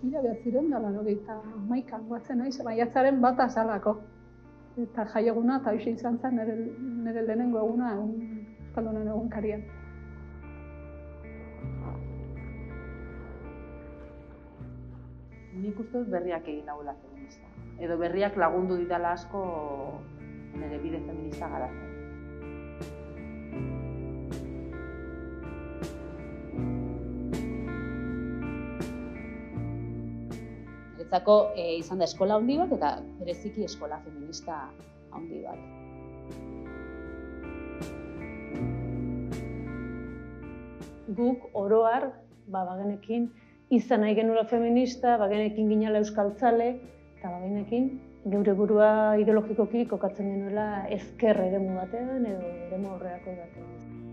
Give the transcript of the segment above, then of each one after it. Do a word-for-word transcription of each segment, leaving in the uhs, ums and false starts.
Mila behatziehun eta laurogeita hamaikan goazen naiz, maiatzaren bata zalako. Eta jaieguna eta hoxe izan zen nire, nire lehenengo eguna Euskaldunen egunkarian. Nik uste dut berriak egin nagoela feminista. Edo berriak lagundu didala asko nire bide feminista garatzen. Niretzako e, izan da eskola handi bat eta bereziki eskola feminista handi bat. Guk oroar, ba, bagenekin izan nahi genula feminista, bagenekin ginala euskaltzale, eta bagenekin geure burua ideologikoki kokatzen genuela ezker eremu batean edo eremu aurreako batean.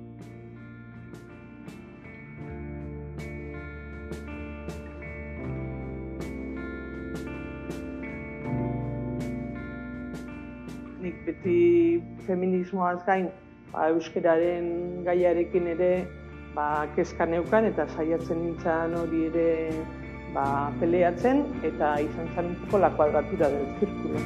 Nik beti feminismoaz gain, ba, euskararen gaiarekin ere ba, kezka neukan eta saiatzen nintzen hori ere ba, peleatzen eta izan zen un poco la cuadratura del círculo.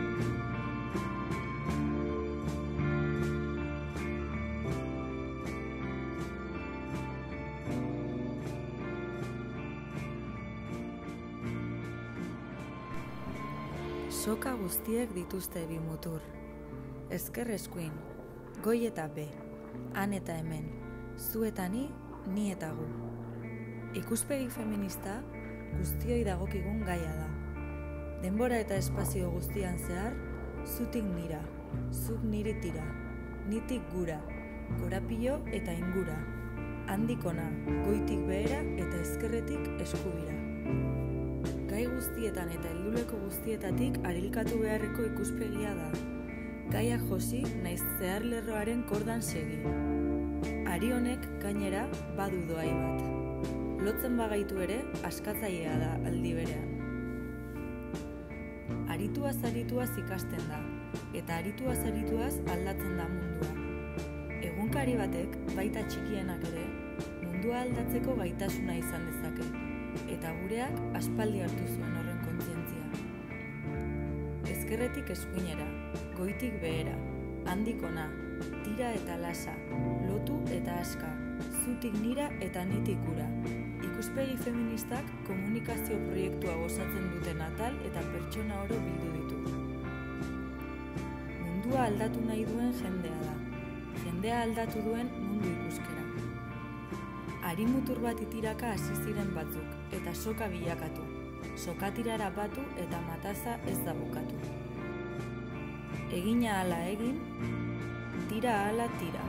Soka guztiek dituzte bi mutur. Ezker eskuin, goi eta be, han eta hemen, zu eta ni, ni eta gu. Ikuspegi feminista guztioi dagokigun gaia da. Denbora eta espazio guztian zehar, zutik nira, zuk niri tira, nitik gura, korapilo eta ingura, handik ona, goitik behera eta ezkerretik eskubira. Gai guztietan eta helduleko guztietatik arilkatu beharreko ikuspegia da. Gaiak josi naiz zehar lerroaren kordan segi. Ari honek gainera badu doai bat. Lotzen bagaitu ere askatzailea da aldi berean. Arituaz arituaz ikasten da, eta arituaz arituaz aldatzen da mundua. Egunkari batek, baita txikienak ere, mundua aldatzeko gaitasuna izan dezake, eta gureak aspaldi hartu zuen horren kontzientzia. Ezkerretik eskuinera, goitik behera, handik ona, tira eta lasa, lotu eta aska, zutik nira eta nitik gura. Ikuspegi feministak komunikazio proiektua gozatzen duten atal eta pertsona oro bildu ditu. Mundua aldatu nahi duen jendea da, jendea aldatu duen mundu ikuskera. Ari mutur bat itiraka hasi ziren batzuk, eta soka bilakatu. Sokatirara batu eta mataza ez da bukatu. Egina hala egin, tira hala tira.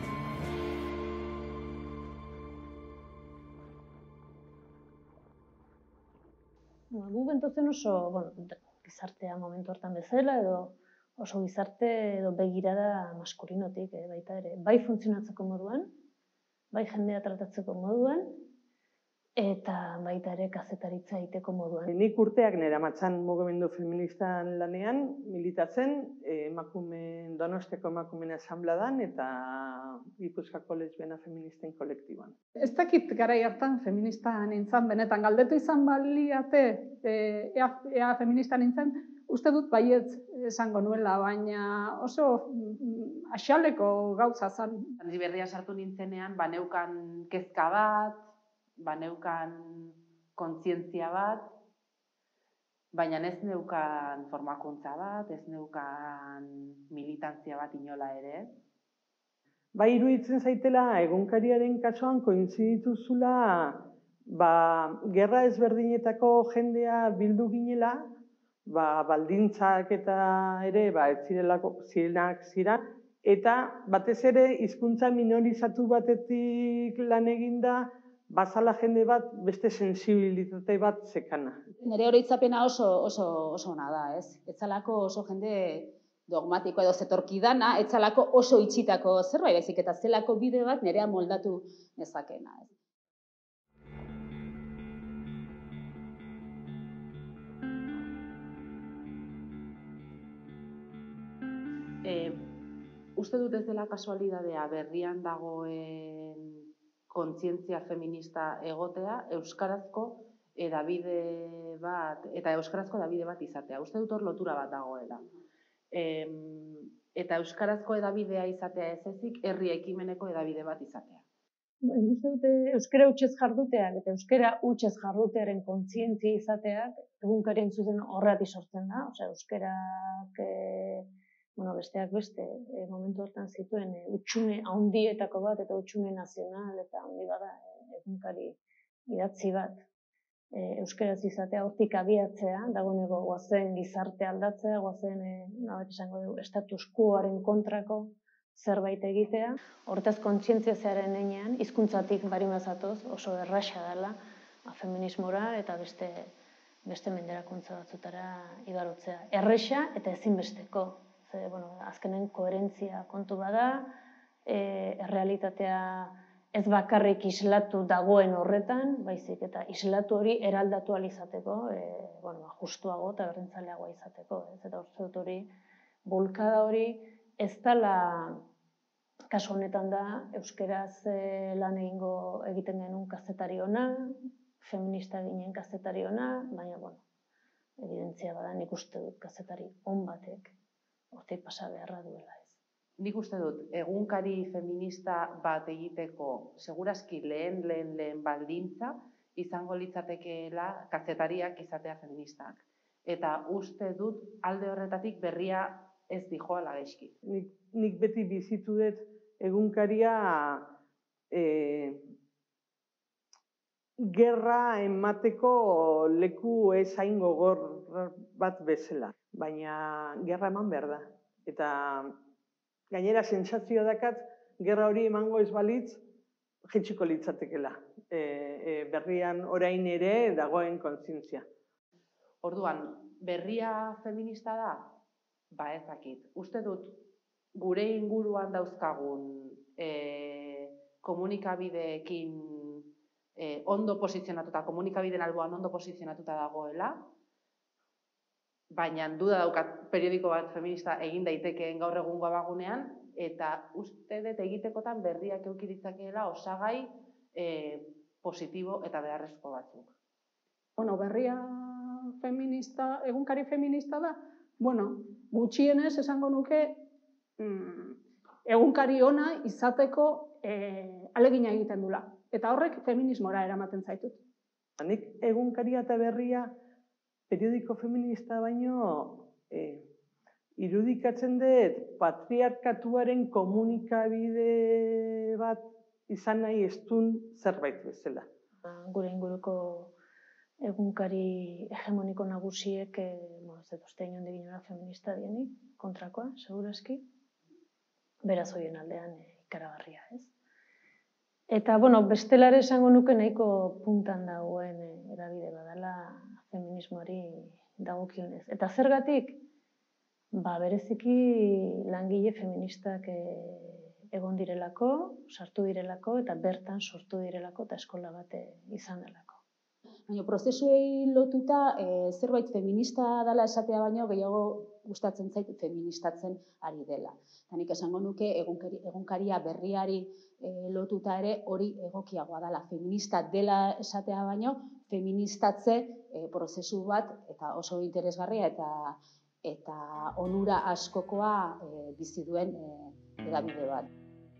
Gu gentozen oso, bueno, gizartea momentu hortan bezala, edo oso gizarte edo begirada maskulinotik, eh, baita ere, bai funtzionatzeko moduan, bai jendea tratatzeko moduan, eta baita ere kazetaritza egiteko moduan. Nik urteak neramatzan mugimendu feministan lanean, militatzen, emakumeen, Donostiako emakumeen asanbladan eta Gipuzkoako lesbiana feministen kolektiboan. Ez dakit garai hartan feminista nintzen, benetan galdetu izan baliate, ea, ea feminista nintzen, uste dut baietz esango nuela, baina oso axaleko gauza zen. Ni berria sartu nintzenean, baneukan kezka bat, baneukan kontzientzia bat, baina ez neukan formakuntza bat, ez neukan militantzia bat inola ere. Bai, iruditzen zaitela, egunkariaren kasuan kointzidituzula, ba, gerra ezberdinetako jendea bildu ginela, ba, baldintzak eta ere, ba, ez zirelako zirenak ziren, eta batez ere hizkuntza minorizatu batetik lan eginda, bazala jende bat beste sensibilitate bat zekana. Nire oroitzapena oso oso oso ona da, ez? Etzalako oso jende dogmatiko edo zetorkidana, etzalako oso itxitako zerbait, baizik eta zelako bide bat nerea moldatu nezakena, ez? Eh, uste dut ez dela kasualidadea berrian dagoen kontzientzia feminista egotea, euskarazko edabide bat, eta euskarazko edabide bat izatea. Uste dut hor lotura bat dagoela. Em, eta euskarazko edabidea izatea ez ezik, herri ekimeneko edabide bat izatea. Uste dute euskara hutsez jarduteak eta euskara hutsez jardutearen kontzientzia izateak egunkarien zuzen horregatik sortzen da. Osea, euskarak e, bueno, besteak beste e, momentu hortan zituen e, hutsune handietako bat eta hutsune nazional eta handi bada e, egunkari idatzi bat e, euskaraz izatea, hortik abiatzea, dagoeneko goazen gizarte aldatzea, goazen e, nabait izango dugu status quoaren kontrako zerbait egitea, hortaz kontzientziazioaren heinean, hizkuntzatik bari mazatoz, oso erraxa dela, feminismora eta beste, beste menderakuntza batzutara igarotzea. Erraxa eta ezinbesteko. Ze, bueno, azkenen koherentzia kontu bada, e, errealitatea ez bakarrik islatu dagoen horretan, baizik eta islatu hori eraldatu ahal izateko, e, bueno, justuago eta berdintzaileagoa izateko. Ez? Eta uste dut hori, bulkada hori, ez dela, kasu honetan da, euskeraz e, lan egingo egiten genuen kazetari ona, feminista ginen kazetari ona, baina, bueno, evidentzia bada, nik uste dut kazetari on batek, hortik pasa beharra duela ez. Nik uste dut, egunkari feminista bat egiteko, segurazki lehen, lehen, lehen baldintza, izango litzatekeela kazetariak izatea feministak. Eta uste dut, alde horretatik berria ez dijoala gaizki. Nik, nik beti bizitu dut egunkaria e, gerra emateko leku ez hain gogor bat bezala. Baina gerra eman behar da. Eta gainera sentsazioa dakat, gerra hori emango ez balitz, jaitsiko litzatekela. E, e, berrian orain ere dagoen kontzientzia. Orduan, berria feminista da? Ba ez dakit. Uste dut, gure inguruan dauzkagun e, komunikabideekin e, ondo posizionatuta, komunikabideen alboan ondo posizionatuta dagoela, baina duda daukat periodiko bat feminista egin daitekeen gaur egungo abagunean, eta uste dut egitekotan berriak eduki ditzakeela osagai e, positibo eta beharrezko batzuk. Bueno, berria feminista, egunkari feminista da, bueno, gutxienez esango nuke mm, egunkari ona izateko e, alegina egiten dula. Eta horrek feminismora eramaten zaitut. Nik egunkaria eta berria periodiko feminista baino e, irudikatzen dut patriarkatuaren komunikabide bat izan nahi estun zerbait bezala. Gure inguruko egunkari hegemoniko nagusiek, e, bueno, ez dut uste inondik inora feminista dienik, kontrakoa, segurazki, beraz horien aldean e, ikaragarria, ez? Eta, bueno, bestelare esango nuke nahiko puntan dagoen e, edabide badala feminismoari dagokionez. Eta zergatik? Ba, bereziki langile feministak e, egon direlako, sartu direlako, eta bertan sortu direlako, eta eskola bat e, izan delako. Baina prozesuei lotuta e, zerbait feminista dela esatea baino gehiago gustatzen zait feministatzen ari dela. Eta nik esango nuke egunkari, egunkaria berriari e, lotuta ere hori egokiagoa dela. Feminista dela esatea baino feministatze e, prozesu bat eta oso interesgarria eta eta onura askokoa e, bizi duen e, edabide bat.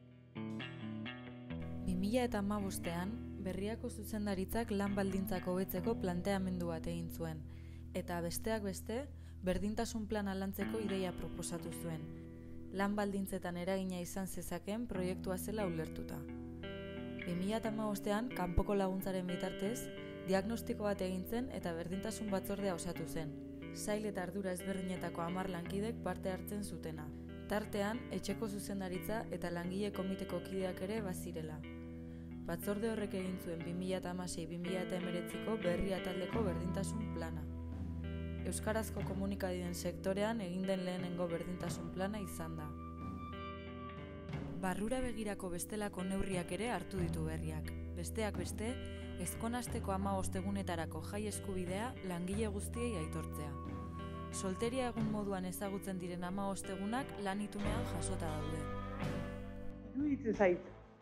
bi mila hamabostean Berriako zuzendaritzak lan baldintzak hobetzeko planteamendu bat egin zuen, eta besteak beste, berdintasun plana lantzeko ideia proposatu zuen. Lan baldintzetan eragina izan zezakeen proiektua zela ulertuta. bi mila hamabostean, kanpoko laguntzaren bitartez, diagnostiko bat egin zen eta berdintasun batzordea osatu zen. Sail eta ardura ezberdinetako hamar lankidek parte hartzen zutena. Tartean, etxeko zuzendaritza eta langile komiteko kideak ere bazirela. Batzorde horrek egin zuen bi mila hamasei bi mila hemeretziko berria taldeko berdintasun plana. Euskarazko komunikabideen sektorean egin den lehenengo berdintasun plana izan da. Barrura begirako bestelako neurriak ere hartu ditu berriak. Besteak beste, ezkonasteko hamabost egunetarako jai eskubidea langile guztiei aitortzea. Solteria egun moduan ezagutzen diren hamabost egunak lan itunean jasota daude. Iruditzen zait,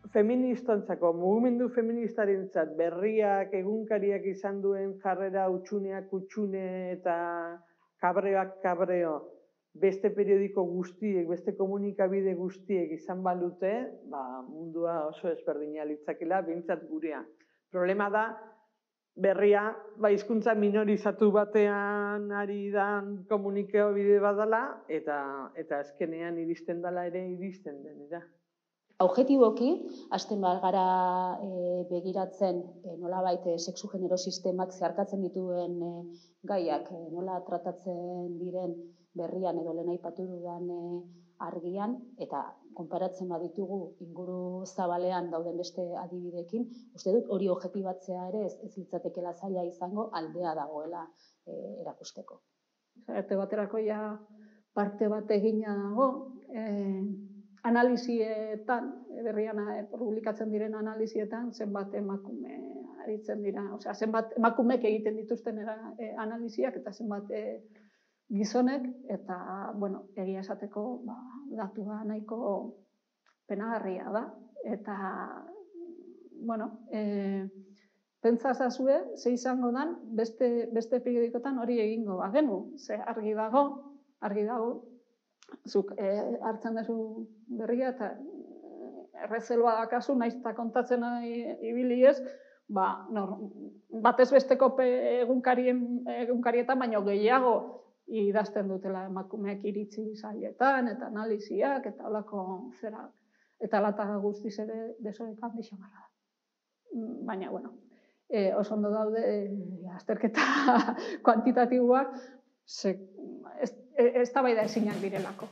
feministantzako, mugimendu feministarentzat berriak egunkariak izan duen jarrera utxuneak utxune eta kabreoak kabreo beste periodiko guztiek, beste komunikabide guztiek izan balute, ba, mundua oso ezberdina litzakela, behintzat gurea. Problema da, berria, ba, hizkuntza minorizatu batean ari dan komunikeo bide badala, eta, eta azkenean iristen dela ere iristen denera. Objetiboki, hasten bat gara e, begiratzen e, nolabait e, sexu-genero sistemak zeharkatzen dituen e, gaiak, e, nola tratatzen diren berrian edo lehen aipatu dudan e, argian, eta konparatzen baditugu inguru zabalean dauden beste adibidekin, uste dut hori objektibatzea ere ez, ez litzatekeela zaila izango aldea dagoela e, erakusteko. Erte baterako ja parte bat egina dago, e, analizietan, berrian publikatzen diren analizietan, zenbat emakume aritzen dira, osea, zenbat emakumek egiten dituzten era, e, analiziak eta zenbat e, gizonek, eta, bueno, egia esateko, ba, datua nahiko penagarria da, eta, bueno, e, pentsa zazue, ze izango dan, beste, beste periodikotan hori egingo bagenu, ze argi dago, argi dago, zuk eh, hartzen duzu berria eta errezelua dakazu, naiz eta kontatzen ibili ez, ba, nor, batez besteko egunkarien, egunkarietan, baino gehiago idazten dutela emakumeak iritzi zailetan, eta analiziak, eta holako zera, eta lata guztiz ere desorekan bixamarra da. Baina, bueno, e, oso ondo daude e, azterketa kuantitatiboak, ze, ez, ez da bai da ezinak direlako.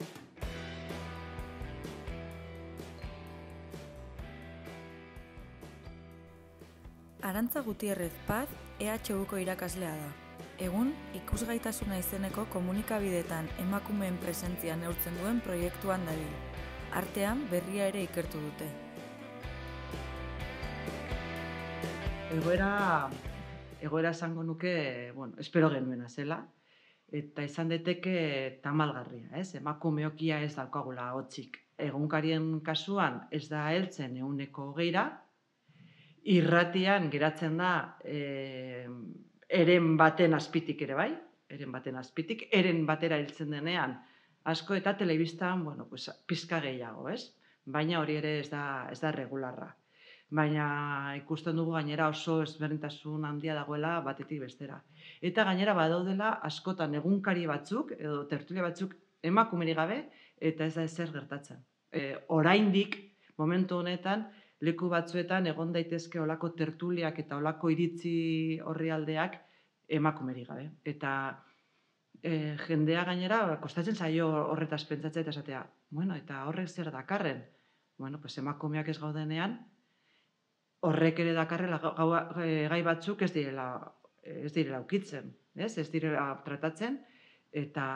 Arantza Gutierrez Paz E H Uko irakaslea da. Egun, ikusgaitasuna izeneko komunikabideetan emakumeen presentzia neurtzen duen proiektuan dabil. Artean berria ere ikertu dute. Egoera, egoera esango nuke, bueno, espero genuena zela, eta izan daiteke tamalgarria, ez? Emakumeokia ez daukagula hotzik. Egunkarien kasuan ez da heltzen ehuneko hogeira, irratian geratzen da e, eren baten azpitik ere bai, eren baten azpitik, eren batera heltzen denean asko eta telebistan, bueno, pues, pizka gehiago, ez? Baina hori ere ez da, ez da regularra. Baina ikusten dugu gainera oso ezberdintasun handia dagoela batetik bestera. Eta gainera badaudela askotan egunkari batzuk edo tertulia batzuk emakumerik gabe eta ez da ezer gertatzen. E, oraindik momentu honetan leku batzuetan egon daitezke olako tertuliak eta olako iritzi orrialdeak emakumerik gabe. Eta e, jendea gainera kostatzen zaio horretaz pentsatzea eta esatea, bueno, eta horrek zer dakarren? Bueno, pues emakumeak ez gaudenean, horrek ere dakarrela gai batzuk ez direla, ez direla ukitzen, ez? Ez direla tratatzen, eta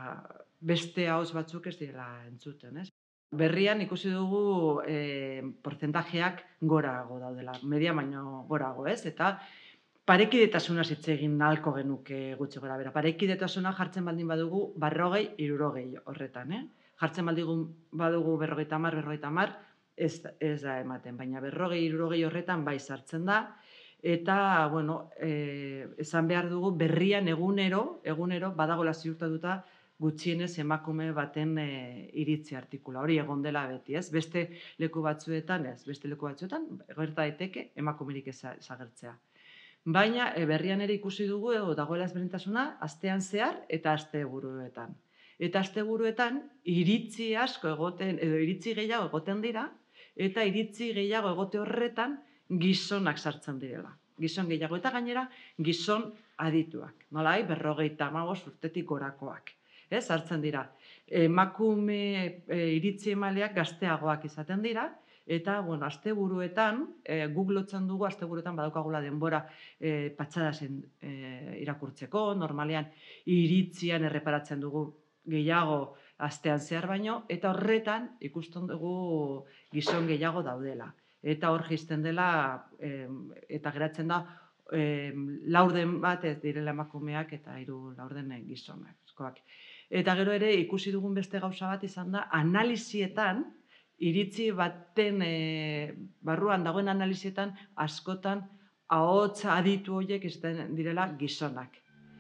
beste ahots batzuk ez direla entzuten, ez? Berrian ikusi dugu e, portzentajeak gorago daudela, media baino gorago, ez? Eta parekidetasunaz hitz egin nahiko genuke gutxi gora bera. Parekidetasuna jartzen baldin badugu berrogei, hirurogei horretan, eh? Jartzen baldin badugu berrogeita hamar, berrogeita hamar, Ez, ez da ematen, baina berrogei, hirurogei horretan bai sartzen da, eta, bueno, e, esan behar dugu berrian egunero, egunero badagoela ziurtatuta gutxienez emakume baten e, iritzi artikula. Hori egon dela beti, ez? Beste leku batzuetan, ez? Beste leku batzuetan, gerta daiteke emakumerik ezagertzea. Baina e, berrian ere ikusi dugu, edo dagoela ezberdintasuna, astean zehar eta asteburuetan. Eta asteburuetan iritzi asko egoten, edo iritzi gehiago egoten dira, eta iritzi gehiago egote horretan gizonak sartzen direla. Gizon gehiago eta gainera gizon adituak. Nolai, berrogeita hamabost urtetik gorakoak. Ez, sartzen dira. Emakume e, iritzi emaleak gazteagoak izaten dira, eta, bueno, asteburuetan, e, guk lotzen dugu, asteburuetan badaukagula denbora e, patxadasen e, irakurtzeko, normalean iritzian erreparatzen dugu gehiago astean zehar baino, eta horretan ikusten dugu gizon gehiago daudela. Eta hor jisten dela, e, eta geratzen da, e, laurden bat ez direla emakumeak eta hiru laurden gizonak. Eta gero ere ikusi dugun beste gauza bat izan da, analizietan iritzi baten e, barruan dagoen analizietan askotan ahotsa aditu horiek izaten direla gizonak.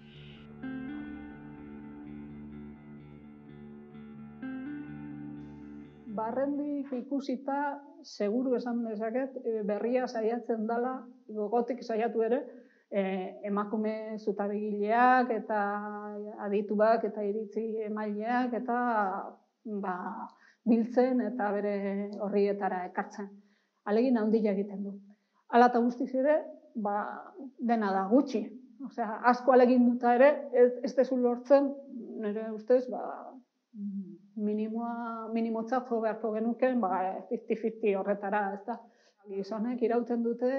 Barrendik ikusita, seguru esan dezaket, berria saiatzen dela, gogotik saiatu ere, emakume zutabegileak eta adituak eta iritzi emaileak eta ba, biltzen eta bere horrietara ekartzen. Alegin handia egiten du. Hala eta guztiz ere, ba, dena da gutxi. Osea, asko alegin duta ere, ez, ez dezu lortzen, nire ustez, ba, minimoa, minimotzat jo beharko genuken, ba, fifty fifty horretara, ez da. Gizonek irauten dute,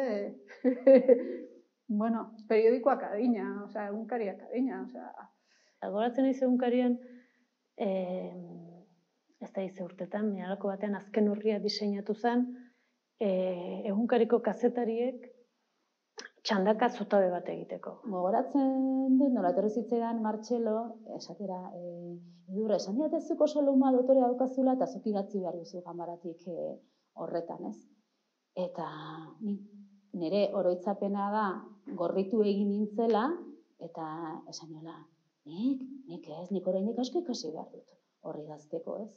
bueno, periodikoak adina, osea, egunkariak adina, osea. Goratzen ize egunkarian, eh, ez da ize urtetan, miarako batean azken horria diseinatu zen, eh, egunkariko kazetariek txandaka zutabe bat egiteko. Gogoratzen dut, nola etorri zitzaidan Martxelo, esatera, e, idurra, esan diatezuko oso luma dotore daukazula eta zuk idatzi behar duzu gamaratik e, horretan, ez? Eta nire oroitzapena da gorritu egin nintzela, eta esan niola, nik, nik ez, nik oraindik asko ikasi behar dut horri idazteko, ez?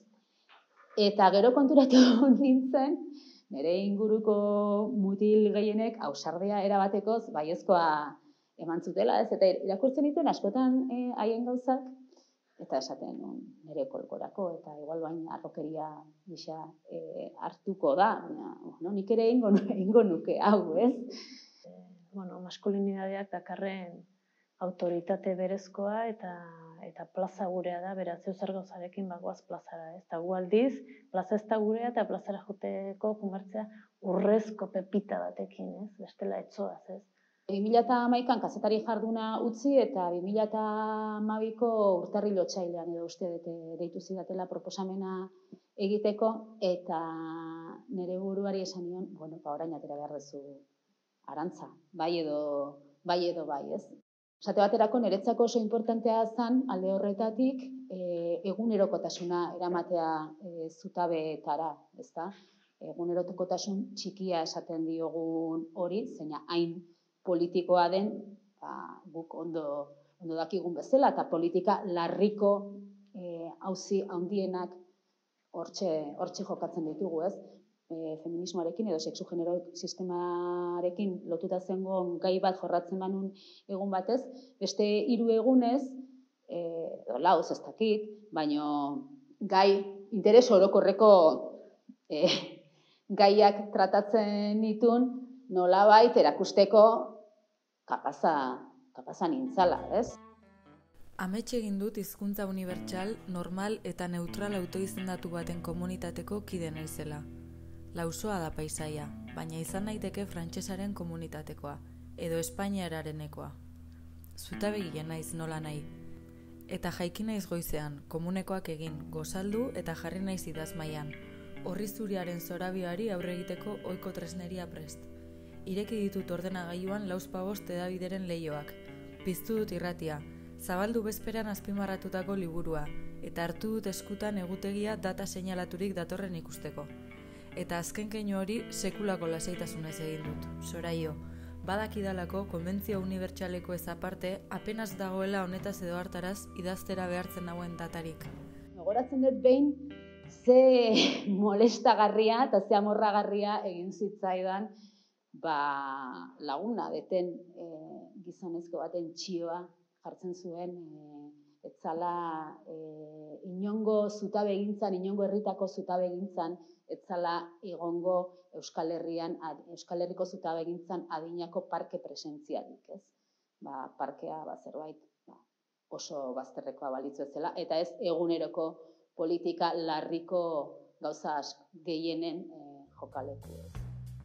Eta gero konturatu nintzen, nire inguruko mutil gehienek ausardia erabatekoz baiezkoa eman zutela, ez? Eta irakurtzen dituen askotan haien gauzak, eta esaten nire kolkorako, eta igual bain arrokeria gisa e, hartuko da, no, nik ere egingo, egingo nuke hau, ez? E, bueno, maskulinidadeak dakarren autoritate berezkoa eta eta plaza gurea da, beraz, zer gauzarekin bagoaz plazara, ez? Eta gu aldiz, plaza ez da gurea eta plazara joteko jumartzea urrezko pepita batekin, ez? Bestela etzoaz, ez? bi mila hamaikan kazetari jarduna utzi eta bi mila hamabiko urtarrilo otsailean edo uste dute deitu zidatela proposamena egiteko, eta nire buruari esan nion, bueno, ba, orain atera behar duzu Arantza, bai edo bai, edo bai, ez? Esate baterako niretzako oso importantea zen alde horretatik e, egunerokotasuna eramatea e, zutabeetara, ezta? Egunerokotasun txikia esaten diogun hori, zeina hain politikoa den, ba, guk ondo, ondo dakigun bezala, eta politika larriko e, auzi handienak hortxe, hortxe jokatzen ditugu, ez? E, feminismoarekin edo sexu genero sistemarekin lotuta zengon gai bat jorratzen banun egun batez, beste hiru egunez, e, lauz ez dakit, baino gai interes orokorreko e, gaiak tratatzen ditun nolabait erakusteko kapaza, kapaza nintzala, ez? Amets egin dut hizkuntza unibertsal, normal eta neutral autoizendatu baten komunitateko kide naizela. Lausoa da paisaia, baina izan daiteke frantsesaren komunitatekoa, edo espainiararenekoa. Zutabegile naiz nola nahi. Eta jaiki naiz goizean, komunekoak egin, gozaldu eta jarri naiz idazmaian. Horri zuriaren zorabioari aurre egiteko ohiko tresneria prest. Ireki ditut ordenagailuan lauzpabost edabideren leihoak. Piztu dut irratia, zabaldu bezperan azpimarratutako liburua, eta hartu dut eskutan egutegia data seinalaturik datorren ikusteko. Eta azken keinu hori sekulako lasaitasunez egin dut, soraio. Badakidalako konbentzio unibertsaleko ez aparte, apenas dagoela honetaz edo hartaraz idaztera behartzen dagoen datarik. Gogoratzen dut behin, ze molestagarria eta ze amorragarria egin zitzaidan ba, laguna beten e, gizonezko baten txioa jartzen zuen e, etzala e, inongo zutabe egintzan, inongo herritako zutabe egintzan, etzala igongo Euskal Herrian, Euskal Herriko zutabe egintzan adinako parke presentzialik, ez? Ba, parkea ba, zerbait ba, oso bazterrekoa balitzu ezela, eta ez eguneroko politika larriko gauza gehienen e, jokaleku, ez?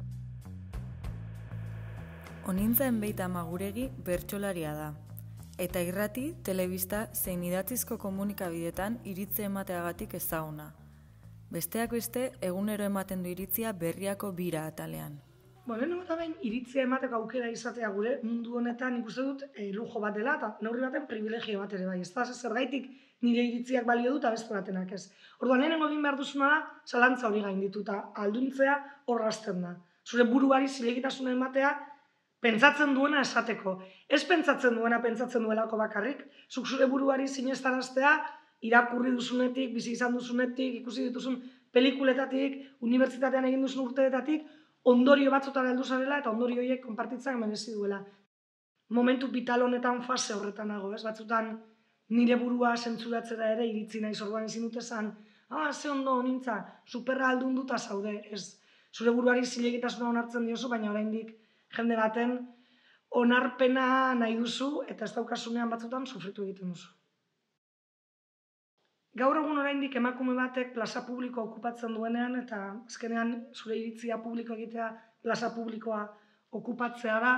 Onintzen Beita Maguregi bertsolaria da. Eta irrati, telebista zein idatzizko komunikabidetan iritzi emateagatik ezaguna. Besteak beste, egunero ematen du iritzia Berriako bira atalean. Bueno, lehenengo eta behin iritzia emateko aukera izatea gure mundu honetan nik uste dut e, lujo bat dela eta neurri baten privilegio bat ere bai. Ez da, zergaitik nire iritziak balio dut eta beste batenak ez. Orduan, lehenengo egin behar duzuna da, zalantza hori gainditu eta alduntzea horrazten da. Zure buruari zilegitasuna ematea, pentsatzen duena esateko. Ez pentsatzen duena pentsatzen duelako bakarrik, zuk zure buruari sinestaraztea, irakurri duzunetik, bizi izan duzunetik, ikusi dituzun pelikuletatik, unibertsitatean egin duzun urteetatik, ondorio batzutara heldu zarela eta ondorio horiek konpartitzak merezi duela. Momentu vital honetan fase horretan nago, ez? Batzutan nire burua zentzuratzera ere iritzi naiz, orduan ezin dut esan, ah, ze ondo nintza, superra aldunduta zaude, ez. Zure buruari zilegitasuna onartzen diozu, baina oraindik jende baten onarpena nahi duzu eta ez daukasunean batzutan sufritu egiten duzu. Gaur egun oraindik emakume batek plaza publikoa okupatzen duenean eta azkenean zure iritzia publiko egitea plaza publikoa okupatzea da,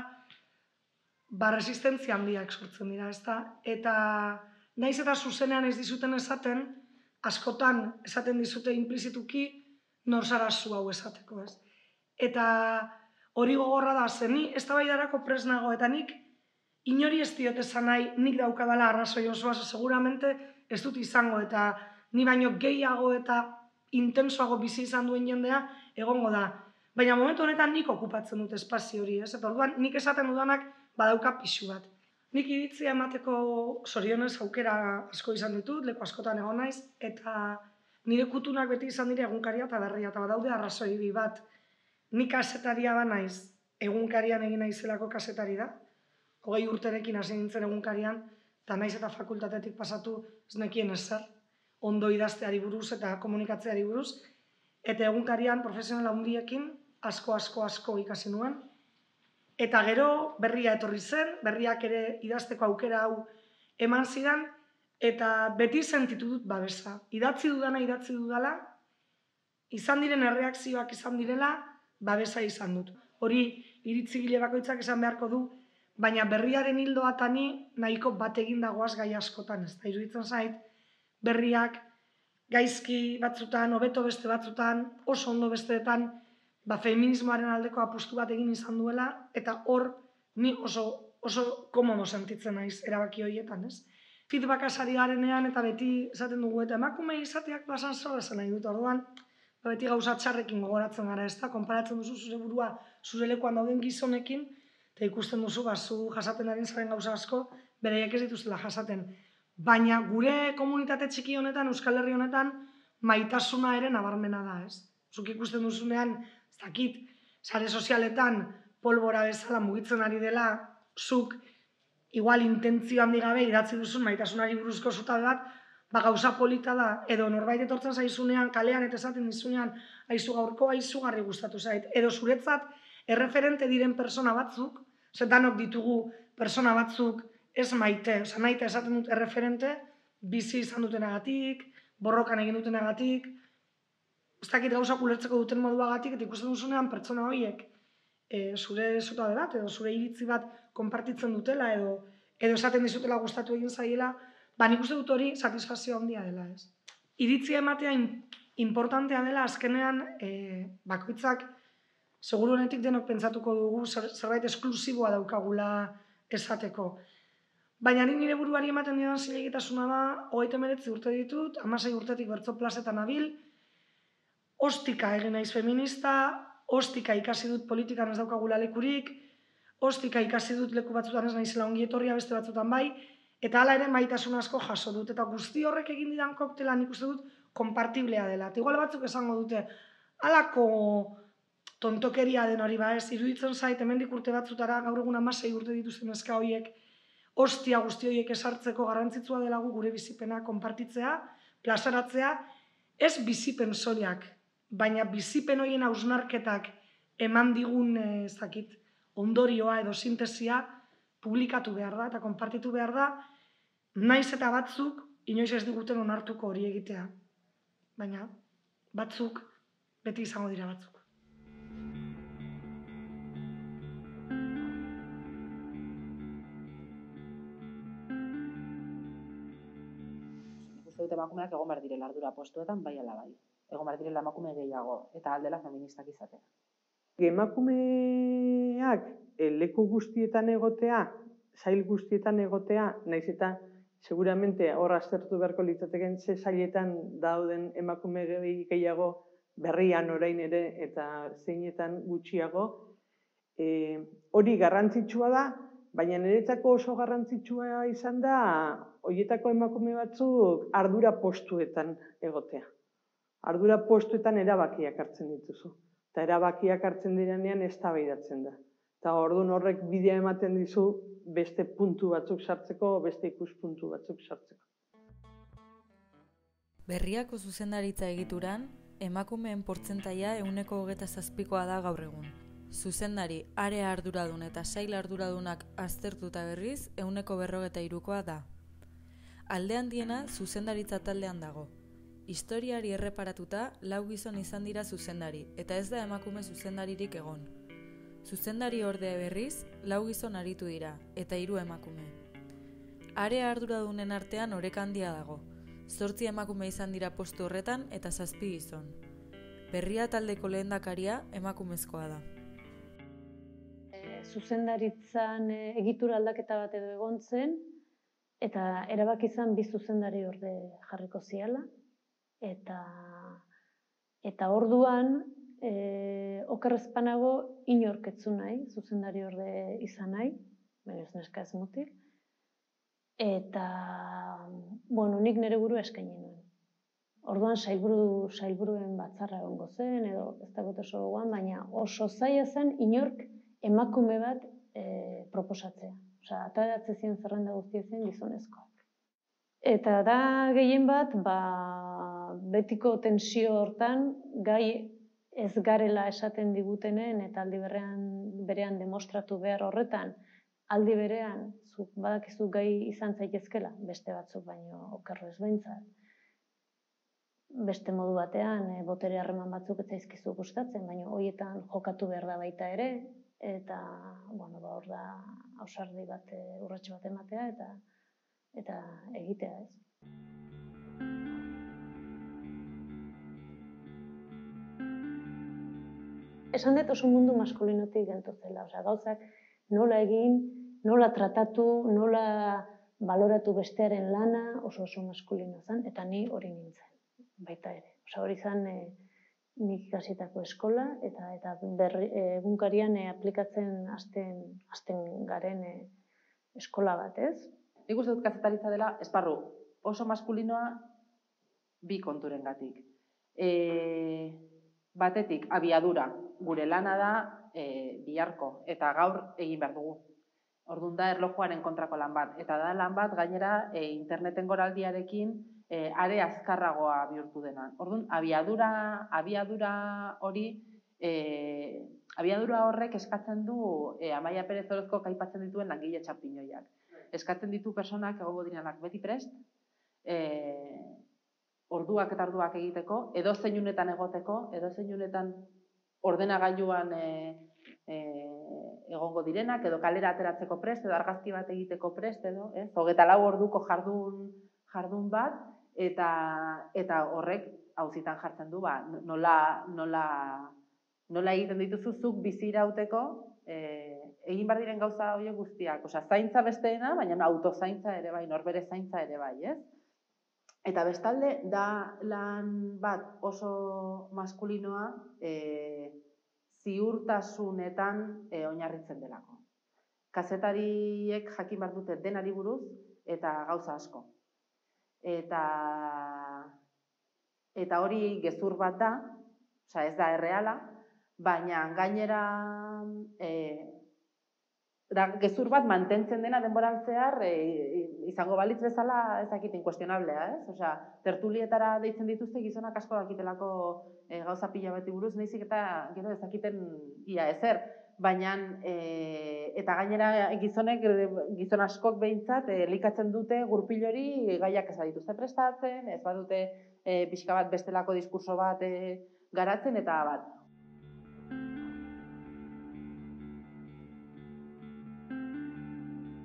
ba resistentzia handiak sortzen dira, ezta? Eta naiz eta zuzenean ez dizuten esaten, askotan esaten dizute inplizituki nor zara zu hau esateko, ez? Eta hori gogorra da, ze ni eztabaidarako prest nago eta nik inori ez diot esan nahi nik daukadala arrazoi osoa, seguramente ez dut izango eta ni baino gehiago eta intensoago bizi izan duen jendea egongo da. Baina momentu honetan nik okupatzen dut espazio hori, ez? Eta orduan nik esaten dudanak badauka pisu bat. Nik iritzia emateko zorionez aukera asko izan ditut, leku askotan egon naiz, eta nire kutunak beti izan dira egunkaria eta berria, eta badaude arrazoi bi bat. Nik kasetaria ba naiz, egunkarian egin naizelako kasetari da, hogei urterekin hasi nintzen egunkarian, eta naiz eta fakultatetik pasatu ez nekien ezer, ondo idazteari buruz eta komunikatzeari buruz, eta egunkarian profesional handiekin asko, asko, asko ikasi nuen, eta gero berria etorri zen, berriak ere idazteko aukera hau eman zidan, eta beti sentitu dut babesa. Idatzi dudana, idatzi dudala, izan diren erreakzioak izan direla, babesa izan dut. Hori iritzigile bakoitzak esan beharko du, baina berriaren hildoa eta ni nahiko bat egin dagoaz gai askotan, ez da, iruditzen zait, berriak gaizki batzutan, hobeto beste batzutan, oso ondo besteetan, ba, feminismoaren aldeko apustu bat egin izan duela, eta hor ni oso, oso komodo sentitzen naiz erabaki horietan, ez? Feedback asari garenean eta beti esaten dugu, eta emakume izateak plazan zer esan nahi dut, orduan, ba, beti gauza txarrekin gogoratzen gara, ez da, konparatzen duzu zure burua zure lekuan dauden gizonekin, eta ikusten duzu, ba, zu jasaten ari zaren gauza asko, bereiek ez dituztela jasaten. Baina gure komunitate txiki honetan, Euskal Herri honetan, maitasuna ere nabarmena da, ez? Zuk ikusten duzunean, ez dakit, sare sozialetan, polbora bezala mugitzen ari dela, zuk, igual intentzio handi gabe idatzi duzun maitasunari buruzko zutabe bat, ba gauza polita da, edo norbait etortzen zaizunean, kalean eta esaten dizunean, aizu gaurko aizugarri gustatu zait, edo zuretzat erreferente diren persona batzuk, zetanok ditugu persona batzuk ez maite, oza, maite esaten dut erreferente, bizi izan dutenagatik, borrokan egin dutenagatik, ez dakit gauzak ulertzeko duten moduagatik, eta ikusten duzunean pertsona horiek e, zure zutabe bat, edo zure iritzi bat konpartitzen dutela, edo, edo esaten dizutela gustatu egin zaiela, ba nik uste dut hori satisfazio handia dela, ez. Iritzia ematea importantea dela azkenean e, bakoitzak seguru honetik denok pentsatuko dugu zerbait esklusiboa daukagula esateko. Baina nik nire buruari ematen didan zilegitasuna da, hogeita hemeretzi urte ditut, hamasei urtetik bertso plazetan nabil, ostika egin naiz feminista, ostika ikasi dut politikan ez daukagula lekurik, ostika ikasi dut leku batzutan ez naizela ongi etorria beste batzutan bai, eta hala ere maitasun asko jaso dut, eta guzti horrek egin didan koktela nik uste dut konpartiblea dela. Eta igual batzuk esango dute, halako tontokeria den hori ba ez, iruditzen zait hemendik urte batzutara, gaur egun hamasei urte dituzten neska horiek, ostia guzti horiek esartzeko garrantzitsua dela gure bizipena konpartitzea, plazaratzea, ez bizipen soilak, baina bizipen horien hausnarketak eman digun ez dakit, ondorioa edo sintesia publikatu behar da eta konpartitu behar da, naiz eta batzuk inoiz ez diguten onartuko hori egitea. Baina batzuk beti izango dira batzuk. Uste dut emakumeak egon behar direla ardura postuetan, bai ala bai. Egon behar direla emakume gehiago, eta aldela feministak izatea. Emakumeak leku guztietan egotea, sail guztietan egotea, naiz eta seguramente hor aztertu beharko litzateken ze sailetan dauden emakume gehiago berrian orain ere eta zeinetan gutxiago, e, hori garrantzitsua da, baina niretzako oso garrantzitsua izan da horietako emakume batzuk ardura postuetan egotea. Ardura postuetan erabakiak hartzen dituzu. Eta erabakiak hartzen direnean eztabaidatzen da. Eta orduan horrek bidea ematen dizu beste puntu batzuk sartzeko, beste ikuspuntu batzuk sartzeko. Berriako zuzendaritza egituran, emakumeen portzentaia ehuneko hogeita zazpikoa da gaur egun. Zuzendari, area arduradun eta sail arduradunak aztertuta berriz, ehuneko berrogeita hirukoa da. Alde handiena zuzendaritza taldean dago. Historiari erreparatuta, lau gizon izan dira zuzendari, eta ez da emakume zuzendaririk egon. Zuzendari ordea berriz, lau gizon aritu dira, eta hiru emakume. Area arduradunen artean oreka handia dago. Zortzi emakume izan dira postu horretan eta zazpi gizon. Berria taldeko lehendakaria emakumezkoa da. E, zuzendaritzan e, egitura aldaketa bat edo egon zen, eta erabaki izan bi zuzendari orde jarriko ziala. Eta, eta orduan, e, okerrezpanago inorketzu nahi, zuzendari orde izan nahi, baina ez neska ez mutil. Eta, bueno, nik nire buru eskaini nuen. Orduan sailburu, sailburuen batzarra egongo zen, edo ez dagoet oso gogoan, baina oso zaila zen inork emakume bat e, proposatzea. Osea, ateratzen ziren zerrenda guztiezen gizonezkoak. Eta da gehien bat, ba, betiko tensio hortan, gai ez garela esaten digutenen eta aldi berean, berean demostratu behar horretan, aldi berean, zuk badakizu gai izan zaitezkela, beste batzuk baino okerro ez behintzat. Beste modu batean, e, botere harreman batzuk ez zaizkizu gustatzen, baina horietan jokatu behar da baita ere, eta, bueno, ba, hor da ausardi bat, e, urratxe bat ematea, eta eta egitea ez. Esan dut oso mundu maskulinotik gentozela, osea, gauzak nola egin, nola tratatu, nola baloratu bestearen lana oso oso maskulino zen, eta ni hori nintzen, baita ere. Osea, hori zen e, nik ikasitako eskola, eta eta berri, e, egunkarian e, aplikatzen hasten hasten garen e, eskola bat, ez? Nik uste dut kazetaritza dela esparru oso maskulinoa bi konturengatik. E, batetik, abiadura, gure lana da e, biharko, eta gaur egin behar dugu. Orduan da erlojuaren kontrako lan bat, eta da lan bat gainera e, interneten goraldiarekin e, are azkarragoa bihurtu dena. Orduan, abiadura, abiadura hori, e, abiadura horrek eskatzen du e, Amaia Perez Orozkok aipatzen dituen langile txapinoiak. Eskatzen ditu personak egongo direnak beti prest, e, orduak eta orduak egiteko, edo zeinunetan egoteko, edo zeinunetan ordenagailuan e, e, egongo direnak, edo kalera ateratzeko prest, edo argazki bat egiteko prest, edo, ez? Hogeita lau orduko jardun, jardun bat, eta, eta horrek auzitan jartzen du, ba, nola, nola, nola egiten dituzu zuk bizi irauteko, e, egin behar diren gauza horiek guztiak. Osea, zaintza besteena, baina autozaintza ere bai, norbere zaintza ere bai, ez? Eta bestalde, da lan bat oso maskulinoa e, ziurtasunetan e, oinarritzen delako. Kazetariek jakin behar dute denari buruz eta gauza asko. Eta, eta hori gezur bat da, osea, ez da erreala, baina gainera e, da, gezur bat mantentzen dena denboran zehar e, izango balitz bezala ezakit inkuestionablea, ez? Osea, tertulietara deitzen dituzte gizonak asko dakitelako e, gauza pila bati buruz, nahizik eta gero ezakiten ia ezer, baina e, eta gainera gizonek, gizon askok behintzat, e, elikatzen dute gurpil hori gaiak ez badituzte prestatzen, ez badute e, pixka bat bestelako diskurso bat e, garatzen eta bat.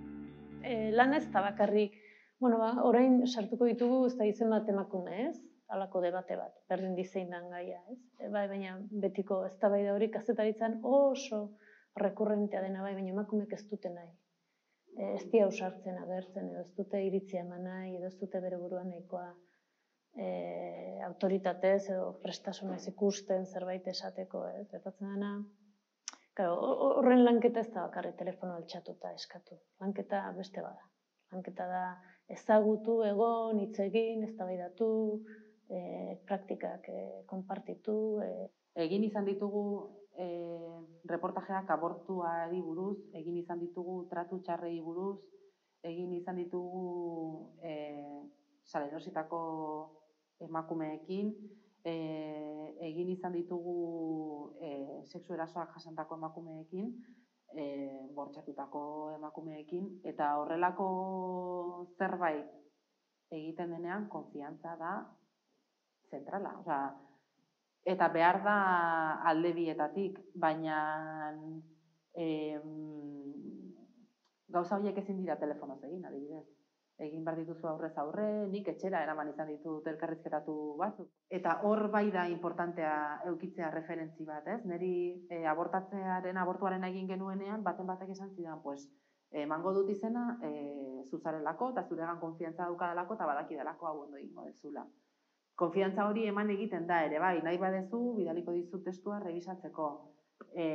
E, lana ez da bakarrik, bueno, ba, orain sartuko ditugu ez da izen bat emakume, ez? halako debate bat, berdin dizein dan gaia, ez? E, bai, baina betiko eztabaida hori kazetaritzan oso rekurrentea dena, bai, baina emakumeek ez dute nahi. E, ez dia ausartzen agertzen, edo ez dute iritzia eman nahi, edo ez dute bere buruan nahikoa e, autoritatez edo prestasunez ikusten zerbait esateko, ez? Gertatzen dena, claro, horren lanketa ez da bakarri telefono altxatuta eskatu, lanketa beste bada. Lanketa da ezagutu, egon, hitz egin, eztabaidatu, e, praktikak e, konpartitu. E. Egin izan ditugu e, reportajeak abortuari buruz, egin izan ditugu tratu txarrei buruz, egin izan ditugu e, salerositako emakumeekin, e, egin izan ditugu e, sexu erasoak jasantako emakumeekin, E, bortxatutako emakumeekin, eta horrelako zerbait egiten denean konfiantza da zentrala. Osea, eta behar da alde bietatik, baina e, gauza horiek ezin dira telefonoz egin, adibidez. Egin behar dituzu aurrez aurre, nik etxera eraman izan ditut elkarrizketatu batzuk. Eta hor bai da importantea eukitzea referentzi bat, ez? Neri e, abortatzearen, abortuaren egin genuenean, baten batek esan zidan, pues, emango dut izena, e, zuzarelako, eta zuregan konfiantza daukadalako, eta badakidalako hau ondo egingo dezula. Konfiantza hori eman egiten da ere, bai, nahi badezu, bidaliko dizut testua rebisatzeko. E,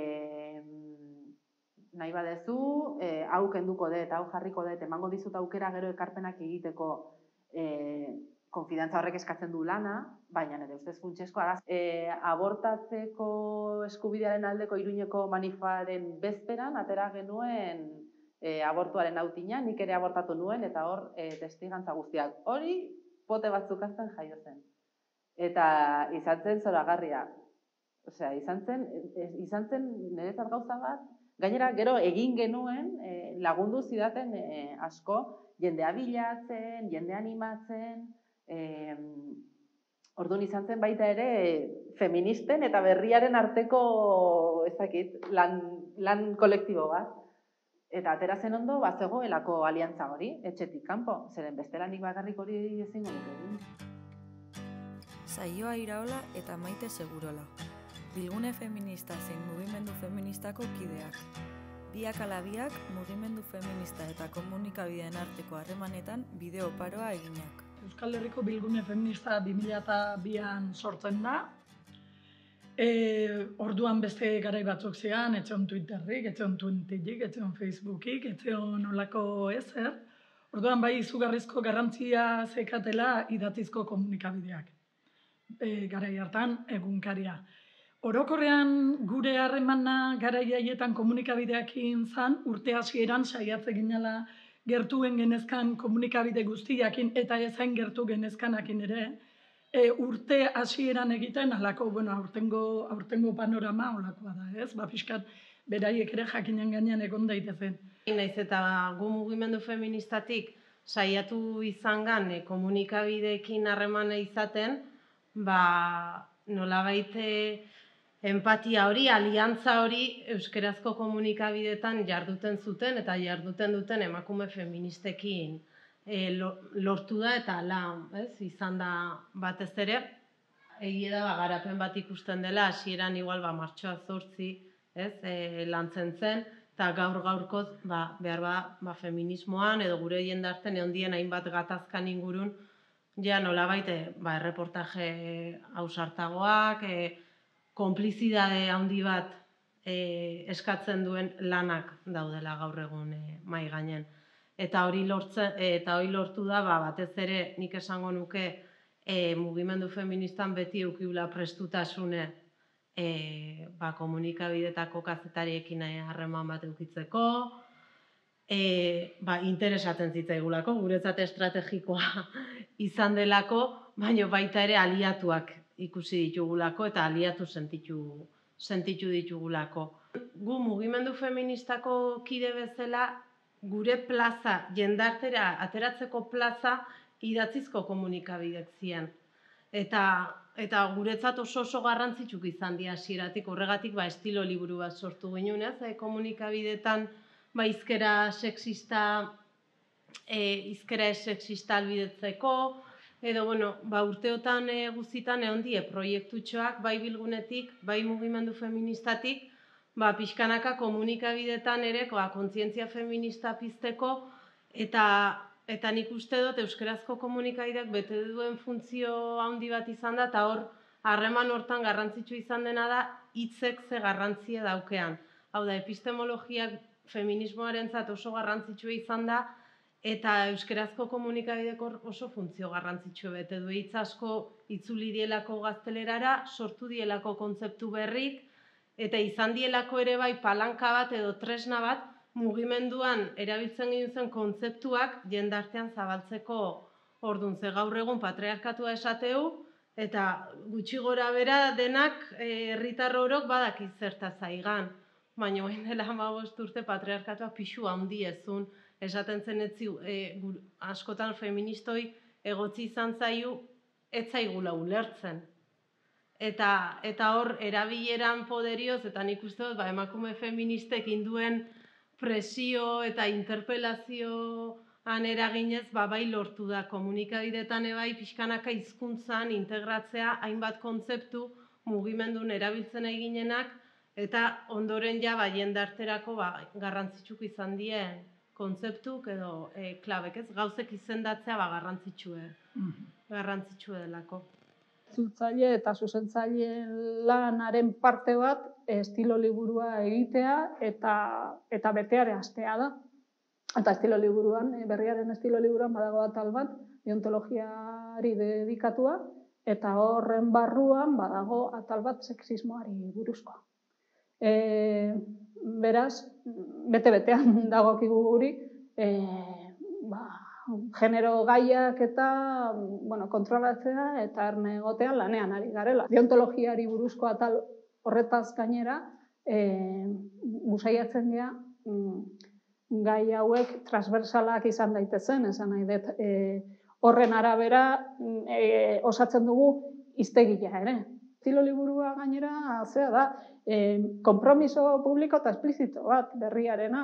nahi badezu, eh, hau kenduko dut, hau jarriko dut, emango dizut aukera gero ekarpenak egiteko eh, konfidantza horrek eskatzen du lana, baina nire ustez funtsezkoa da. Eh, abortatzeko eskubidearen aldeko Iruñeko manifaren bezperan, atera genuen eh, abortuaren autina, nik ere abortatu nuen, eta hor eh, testigantza guztiak. Hori, pote batzuk hartzen jaio zen. Eta izan zen zoragarria. Osea, izan zen, izan zen niretzat gauza bat, gainera, gero egin genuen eh, lagundu zidaten eh, asko, jendea bilatzen, jende animatzen, eh, orduan izan zen baita ere feministen eta berriaren arteko ezakit, lan, lan kolektibo bat. Eta atera zen ondo, bazegoelako aliantza hori, etxetik kanpo, zeren bestelanik bakarrik hori ezingo nuke egin. Saioa Iraola eta Maite Segurola. Bilgune feminista zein mugimendu feministako kideak. Biak ala biak mugimendu feminista eta komunikabideen arteko harremanetan bideo paroa eginak. Euskal Herriko Bilgune Feminista bi mila bian sortzen da. E, orduan beste garai batzuk zean, etxeon Twitterrik, etxeon Twitterik, etxeon Facebookik, etxeon olako ezer. Orduan bai izugarrizko garrantzia zekatela idatzizko komunikabideak. E, garai hartan egunkaria. Orokorrean gure harremana garai haietan komunikabideekin zan, urte hasieran saiatze ginela gertuen genezkan komunikabide guztiakin eta ezain gertu genezkanakin ere, e, urte hasieran egiten halako, bueno, aurtengo, aurtengo panorama holakoa da, ez? Ba, pixkat, beraiek ere jakinen gainean egon daitezen. Naiz eta gu mugimendu feministatik saiatu izan gan e, komunikabideekin harremana izaten, ba, nolabait empatia hori, aliantza hori euskerazko komunikabideetan jarduten zuten eta jarduten duten emakume feministekin e, lortu da eta ala, ez, izan da batez ere. Egia da, ba, garapen bat ikusten dela, hasieran igual ba, martxoa zortzi, ez, e, lantzen zen, eta gaur gaurkoz, ba, behar ba, ba, feminismoan edo gure jendarten eondien hainbat gatazkan ingurun, ja nolabait, ba, erreportaje ausartagoak, e, konplizidade handi bat e, eskatzen duen lanak daudela gaur egun e, mai gainen. Eta hori lortzen, e, eta hori lortu da, ba, batez ere nik esango nuke e, mugimendu feministan beti eukiula prestutasune e, ba, komunikabidetako kazetariekin harreman bat eukitzeko, e, ba, interesatzen zitzaigulako, guretzat estrategikoa izan delako, baina baita ere aliatuak ikusi ditugulako eta aliatu sentitu, sentitu ditugulako. Gu mugimendu feministako kide bezala gure plaza, jendartera ateratzeko plaza idatzizko komunikabidek ziren. Eta, eta guretzat oso oso garrantzitsuk izan di hasieratik, horregatik ba, estilo liburu bat sortu ginen, ez? E, komunikabidetan ba, hizkera sexista, e, hizkera sexista albidetzeko, Edo, bueno, ba, urteotan e, guztitan egon die proiektutxoak, bai bilgunetik, bai mugimendu feministatik, ba, pixkanaka komunikabidetan ere, ba, kontzientzia feminista pizteko, eta, eta nik uste dut euskarazko komunikabideak bete duen funtzio handi bat izan da, eta hor, harreman hortan garrantzitsu izan dena da, hitzek ze garrantzia daukean. Hau da, epistemologiak feminismoarentzat oso garrantzitsua izan da, eta euskarazko komunikabideko oso funtzio garrantzitsu bete du. Hitz asko itzuli dielako gaztelerara, sortu dielako kontzeptu berrik, eta izan dielako ere bai palanka bat edo tresna bat mugimenduan erabiltzen zen kontzeptuak jendartean zabaltzeko ordun. Ze gaur egun patriarkatua esateu, eta gutxi gora bera denak herritar orok badaki zertaz zaigan. Baina orain dela hamabost urte patriarkatua pixu handiezun. Esaten zen etziu, e, askotan feministoi egotzi izan zaiu, ez zaigula ulertzen. Eta, eta hor, erabileran poderioz, eta nik uste dut, ba, emakume feministek induen presio eta interpelazioan eraginez, ba, bai lortu da komunikabidetan ebai pixkanaka hizkuntzan integratzea hainbat kontzeptu mugimendun erabiltzen eginenak, eta ondoren ja ba, jendarterako ba, garrantzitsuk izan dien kontzeptuk edo e, klabek, ez? Gauzek izendatzea ba, garrantzitsue, garrantzitsue delako. Zutzaile eta zuzentzaile lanaren parte bat estilo liburua egitea eta, eta beteare astea da. Eta estilo liburuan, berriaren estilo liburuan badago atal bat, deontologiari dedikatua, eta horren barruan badago atal bat sexismoari buruzkoa. E, beraz, bete-betean dagokigu guri, e, ba, genero gaiak eta bueno, kontrolatzea eta erne egotean lanean ari garela. Deontologiari buruzko atal horretaz gainera, e, musaiatzen gea, gai hauek transversalak izan daitezen, esan nahi dut, e, horren arabera e, osatzen dugu hiztegia ere. Estilo liburua gainera zea da, e, konpromiso publiko eta esplizito bat berriarena.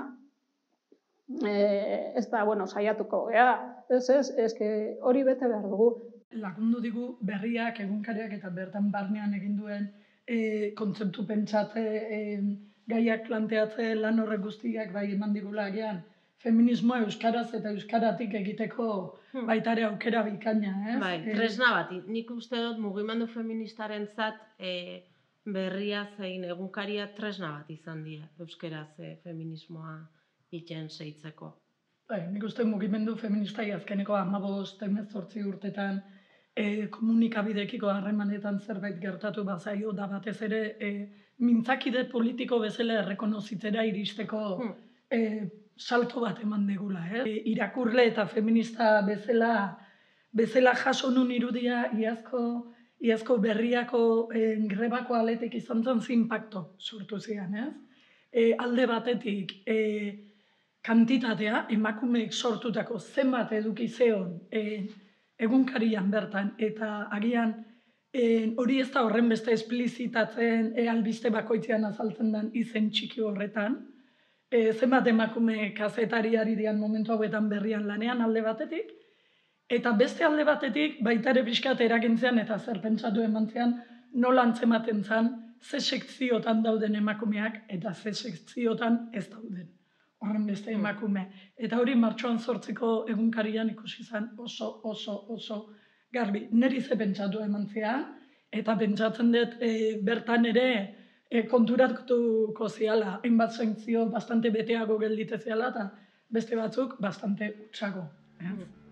E, ez da, bueno, saiatuko, ea, ez ez, ez hori bete behar dugu. Lagundu digu berriak, egunkariak eta bertan barnean egin duen e, kontzeptu pentsatze, e, gaiak planteatze lan horrek guztiak bai eman digula agian. Feminismoa euskaraz eta euskaratik egiteko baitare aukera bikaina, ez? Bai, tresna bat. Nik uste dut mugimendu feministarentzat e, berria zein egunkaria tresna bat izan dira euskaraz e, feminismoa iten seitzeko. Bai, nik uste mugimendu feministai azkeneko hamabost hemezortzi urtetan e, komunikabidekiko harremanetan zerbait gertatu bazaio da batez ere e, mintzakide politiko bezala errekonozitzera iristeko hmm. e, salto bat eman degula, eh? Irakurle eta feminista bezala, bezala jaso nun irudia iazko, iazko berriako eh, grebako aletik izan zen ze impacto sortu zian, ez? Eh? Alde batetik eh, kantitatea, emakumeek sortutako zenbat eduki zeon eh, egunkarian bertan, eta agian eh, hori ez da horren beste esplizitatzen eh, albiste bakoitzean azaltzen den izen txiki horretan, E, zenbat emakume kazetariari dian momentu hauetan berrian lanean alde batetik, eta beste alde batetik baita ere pixkat eragintzean eta zer pentsatu emantzean nola antzematen zen ze sekziotan dauden emakumeak eta ze sekziotan ez dauden. Horren beste emakume. Eta hori martxoan zortziko egunkarian ikusi zen oso, oso, oso garbi. Neri ze pentsatu emantzea, eta pentsatzen dut e, bertan ere E, konturatuko ziala, hainbat sekzio bastante beteago geldite ziala, eta beste batzuk bastante utxago. Eh?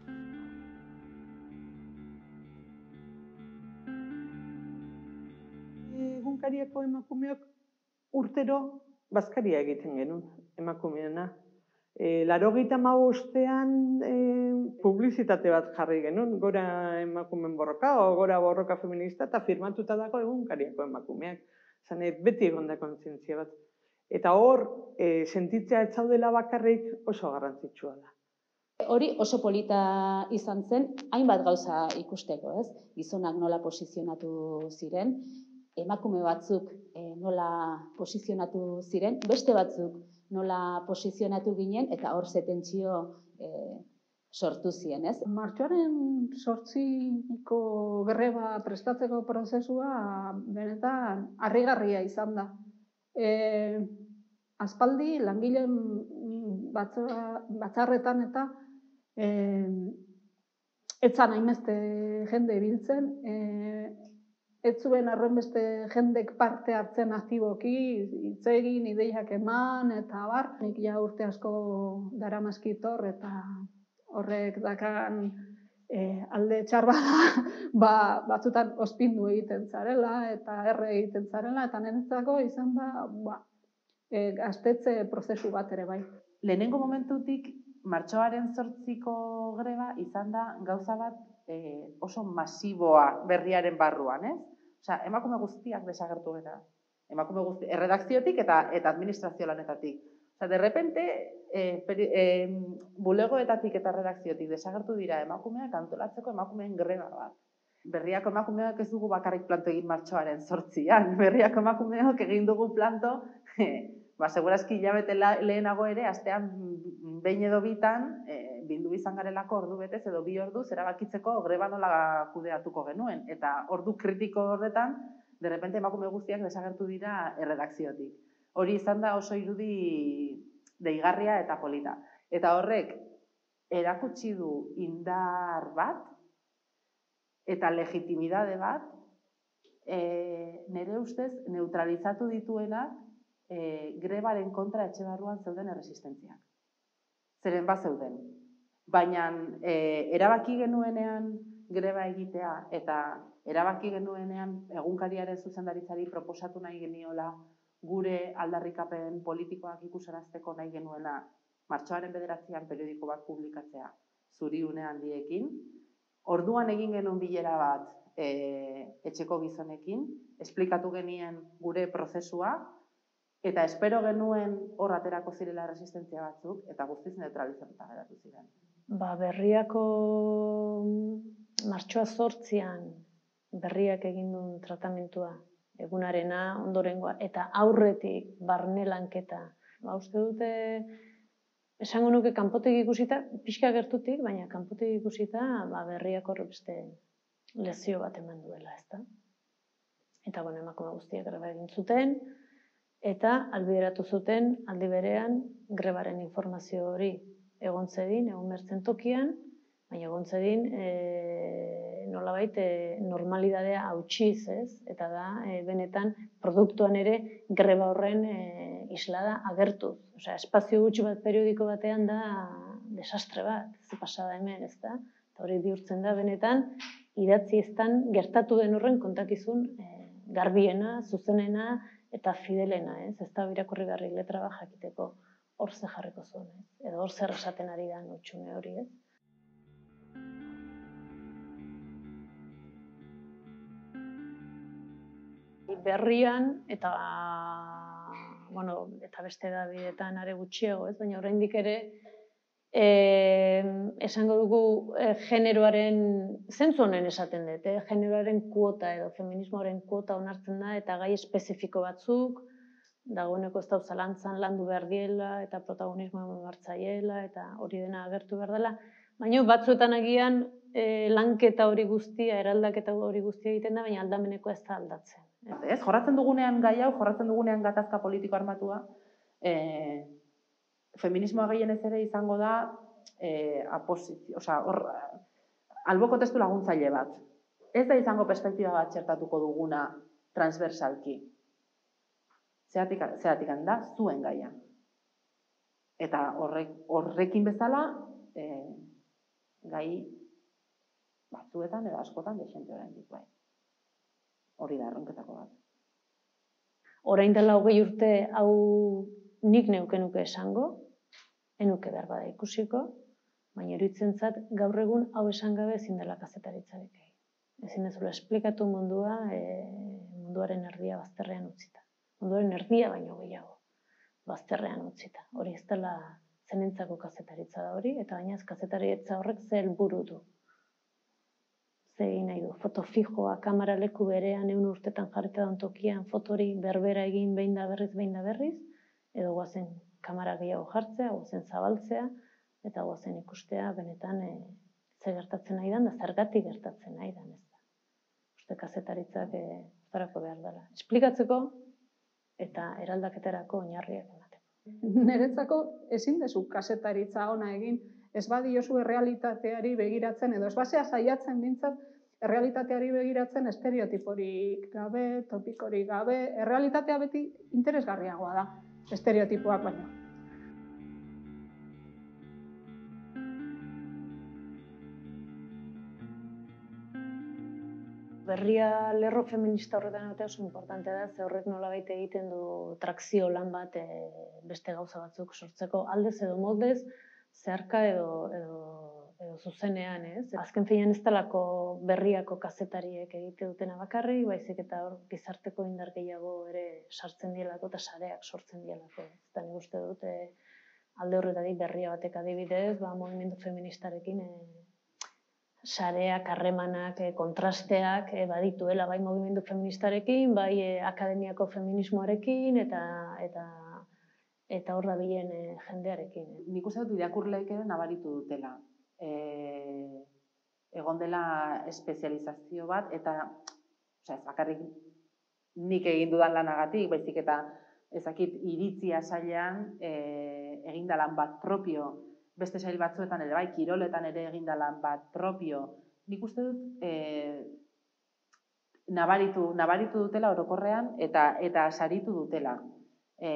Egunkariako emakumeok urtero bazkaria egiten genuen emakumeena. E, Laurogeita hamabostean e, publizitate bat jarri genuen, gora emakumeen borroka, o gora borroka feminista, eta firmatuta dago egunkariako emakumeak. Zane, beti egon da kontzientzia bat. Eta hor, e, sentitzea ez zaudela bakarrik oso garrantzitsua da. Hori oso polita izan zen, hainbat gauza ikusteko, ez? Gizonak nola posizionatu ziren, emakume batzuk e, nola posizionatu ziren, beste batzuk nola posizionatu ginen, eta hor ze tentsio e, sortu ziren, ez? Martxoaren zortziko greba prestatzeko prozesua benetan harrigarria izan da. E, aspaldi langileen batzarretan eta e, etzan hainbeste jende biltzen, e, ez zuen arrenbeste jendek parte hartzen aktiboki, hitz egin, ideiak eman, eta bar. Nik ja urte asko daramazkitor eta horrek dakan e, alde txar bada, ba, batzutan ospindu egiten zarela eta erre egiten zarela, eta niretzako izan da ba, e, gaztetze prozesu bat ere bai. Lehenengo momentutik, martxoaren zortziko greba izan da gauza bat e, oso masiboa berriaren barruan, ez? Osea, emakume guztiak desagertu gara. Emakume guzti, erredakziotik eta, eta administrazio lanetatik. Osea, de repente, e, peri, e, bulegoetatik eta redakziotik desagertu dira emakumeak antolatzeko emakumeen greba bat. Berriako emakumeak ez dugu bakarrik planto egin martxoaren zortzian. Berriako emakumeok egin dugu planto, e, ba, segurazki hilabete lehenago ere, astean behin edo bitan, e, bildu izan garelako ordu betez edo bi orduz erabakitzeko greba nola kudeatuko genuen. Eta ordu kritiko horretan, de repente emakume guztiak desagertu dira erredakziotik. Hori izan da oso irudi deigarria eta polita. Eta horrek erakutsi du indar bat eta legitimidade bat e, nire ustez neutralizatu dituenak e, grebaren kontra etxe barruan zeuden erresistentziak. Zeren bat zeuden. Baina e, erabaki genuenean greba egitea eta erabaki genuenean egunkariaren zuzendaritzari proposatu nahi geniola gure aldarrikapen politikoak ikusarazteko nahi genuela martxoaren bederatzian periodiko bat publikatzea zuriune handiekin. Orduan egin genuen bilera bat e, etxeko gizonekin, esplikatu genien gure prozesua, eta espero genuen hor aterako zirela resistentzia batzuk, eta guztiz neutralizatuta geratu ziren. Ba, berriako martxoa zortzian berriak egin duen tratamentua, egunarena, ondorengoa, eta aurretik barne lanketa. Ba, uste dute, esango nuke kanpotik ikusita, pixka gertutik, baina kanpotik ikusita ba, berriak horre beste lezio bat eman duela, ezta? Eta, bueno, emakume guztiak greba egin zuten, eta albideratu zuten aldi berean grebaren informazio hori egon zedin, egon bertzen tokian, baina egon zedin e, nolabait e, normalidadea hautsiz, ez? Eta da, e, benetan, produktuan ere greba horren e, islada agertuz. Osea, espazio gutxi bat periodiko batean da desastre bat, ze pasada hemen, ez da? Eta hori bihurtzen da, benetan, idatzi eztan gertatu den horren kontakizun e, garbiena, zuzenena eta fidelena, ez? Ez da irakurri garri letra bat jakiteko hor ze jarriko zuen, ez? Edo hor zer esaten ari da utxune hori, ez? Berrian, eta, bueno, eta beste da bidetan are gutxiago, ez? Baina oraindik ere, e, esango dugu e, generoaren, zentzu honen esaten dut, eh? Generoaren kuota edo feminismoaren kuota onartzen da, eta gai espezifiko batzuk, dagoeneko ez dauz zalantzan landu behar diela, eta protagonismoa martzaiela, eta hori dena agertu behar dela. Baina batzuetan agian e, lanketa hori guztia, eraldaketa hori guztia egiten da, baina aldameneko ez da aldatzen. Ez, jorratzen dugunean gai hau, jorratzen dugunean gatazka politiko armatua, e, feminismoa gehienez ere izango da e, aposizio, osea, hor, alboko testu laguntzaile bat. Ez da izango perspektiba bat txertatuko duguna transversalki. Zeatik, zeatik da, zuen gaia. Eta horrek, horrekin bezala, e, gai batzuetan edo askotan desente oraindik bai. Hori da erronketako bat. Orain dela hogei urte hau nik neukenuke esango, enuke behar bada ikusiko, baina iruditzen zat gaur egun hau esan gabe ezin dela kazetaritzarik egin. Ezin ezula esplikatu mundua, e, munduaren erdia bazterrean utzita. Munduaren erdia baino gehiago, bazterrean utzita. Hori ez dela zenentzako kazetaritza da hori, eta baina kazetaritza horrek ze helburu du. Ze egin nahi du, foto fijoa, kamera leku berean, egun urtetan jarrita daun tokian, fotori berbera egin behin da berriz, behin da berriz, edo guazen kamera gehiago jartzea, guazen zabaltzea, eta goazen ikustea benetan e, ze gertatzen nahi dan, da zergatik gertatzen nahi dan, ez da. Uste kazetaritzak e, zerako behar dela. Esplikatzeko eta eraldaketarako oinarriak emateko. Niretzako ezin dezu kazetaritza ona egin, ez badiozu errealitateari begiratzen, edo ez basea saiatzen bintzat, errealitateari begiratzen estereotiporik gabe, topikorik gabe, errealitatea beti interesgarriagoa da, estereotipoak baino. Berria lerro feminista horretan egotea oso importantea da, ze horrek nolabait egiten du trakzio lan bat e, beste gauza batzuk sortzeko, aldez edo moldez, zeharka edo, edo, edo zuzenean, ez? Azken finean ez talako berriako kazetariek egite dutena bakarrik, baizik eta hor gizarteko indar gehiago ere sartzen dielako eta sareak sortzen dielako. Eta nik uste dut e, alde horretatik berria batek adibidez, ba, movimendu feministarekin e, sareak, harremanak, eh, kontrasteak eh, badituela bai movimendu feministarekin, bai eh, akademiako feminismoarekin eta eta eta hor dabilen eh, jendearekin. Eh. Nik uste dut irakurleek ere nabaritu dutela. E, egon dela espezializazio bat eta osea, ez bakarrik nik egin dudan lanagatik, baizik eta ezakit iritzia sailean e, egin da lan bat propio. Beste sail batzuetan ere, bai, kiroletan ere eginda lan bat propio. Nik uste dut e, nabaritu, nabaritu dutela orokorrean eta eta saritu dutela. E,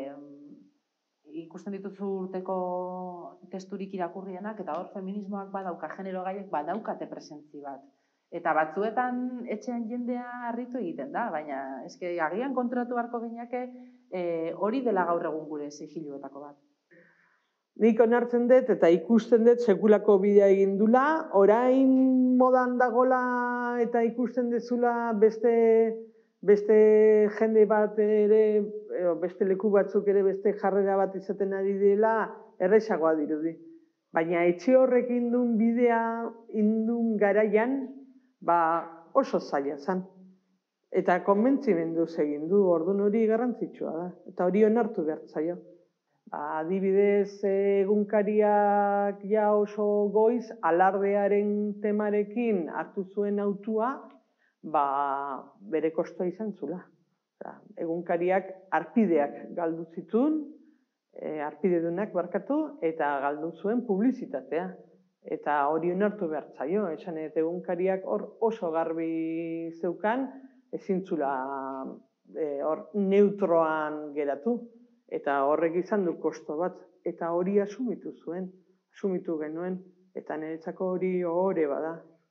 ikusten dituzu urteko testurik irakurrienak eta hor feminismoak badauka, genero gaiek badaukate presentzi bat. Eta batzuetan etxean jendea harritu egiten da, baina eske agian konturatu beharko gineke e, hori dela gaur egun gure sigiluetako bat. Nik onartzen dut eta ikusten dut sekulako bidea egin dula, orain modan dagola eta ikusten dezula beste, beste jende bat ere, beste leku batzuk ere beste jarrera bat izaten ari dela, erresagoa dirudi. Baina etxe horrek indun bidea, indun garaian, ba oso zaila zen. Eta konbentzimenduz egin du, orduan hori garrantzitsua da, eta hori onartu behar zaio. Adibidez, egunkariak ja oso goiz, alardearen temarekin hartu zuen autua, ba, bere kostoa izan zula. Egunkariak arpideak galdu zituen, e, arpidedunak barkatu, eta galdu zuen publizitatea. Eta hori onartu behar zaio, esan eta egunkariak hor oso garbi zeukan, ezin zula e, hor neutroan geratu. Eta horrek izan du kosto bat, eta hori asumitu zuen, asumitu genuen, eta niretzako hori ohore bada,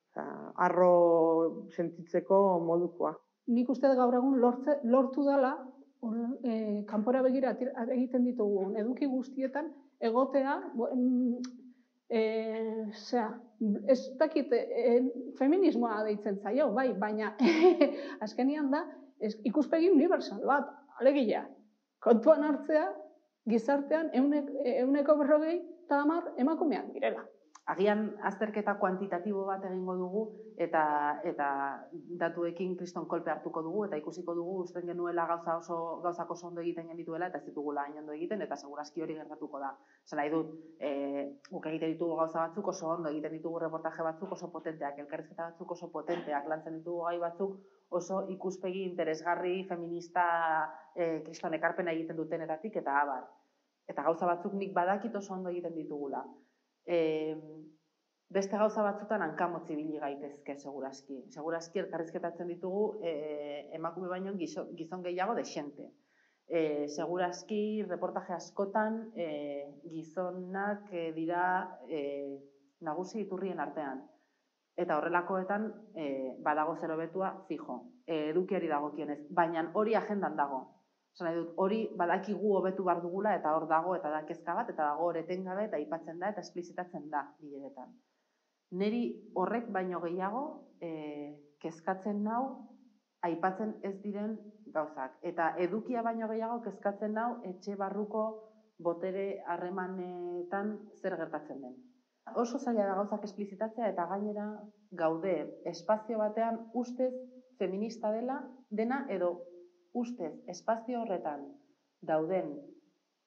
harro sentitzeko modukoa. Nik uste gaur egun lortze, lortu dela, e, kanpora begira egiten ditugu eduki guztietan, egotea, e, zera, ez dakit, e, feminismoa deitzen zaio, bai, baina azkenian da, ez, ikuspegi universal bat, alegia. Kontuan hartzea, gizartean ehuneko berrogei eta hamar emakumeak direla. Agian azterketa kuantitatibo bat egingo dugu eta eta datuekin kriston kolpe hartuko dugu eta ikusiko dugu usten genuela gauza oso gauzak oso ondo egiten genituela eta ez ditugula hain ondo egiten eta segurazki hori gertatuko da. Esan nahi dut, e, guk egiten ditugu gauza batzuk oso ondo, egiten ditugu reportaje batzuk oso potenteak, elkarrizketa batzuk oso potenteak, lantzen ditugu gai batzuk oso ikuspegi interesgarri, feminista, e, kriston ekarpena egiten dutenetatik eta abar. Eta gauza batzuk nik badakit oso ondo egiten ditugula. E, beste gauza batzutan hankamotzi ibili gaitezke segurazki. Segurazki elkarrizketatzen ditugu e, emakume baino gizon, gizon gehiago dexente. E, segurazki reportaje askotan e, gizonak e, dira e, nagusi iturrien artean. Eta horrelakoetan e, badago zer hobetua fijo, e, edukiari dagokionez, baina hori agendan dago. Esan nahi dut, hori badakigu hobetu behar dugula eta hor dago eta da kezka bat, eta dago hor etengabe eta aipatzen da eta esplizitatzen da bileretan. Neri horrek baino gehiago e, kezkatzen nau aipatzen ez diren gauzak. Eta edukia baino gehiago kezkatzen nau etxe barruko botere harremanetan zer gertatzen den. Oso zaila da gauzak esplizitatzea eta gainera gaude espazio batean ustez feminista dela dena edo ustez espazio horretan dauden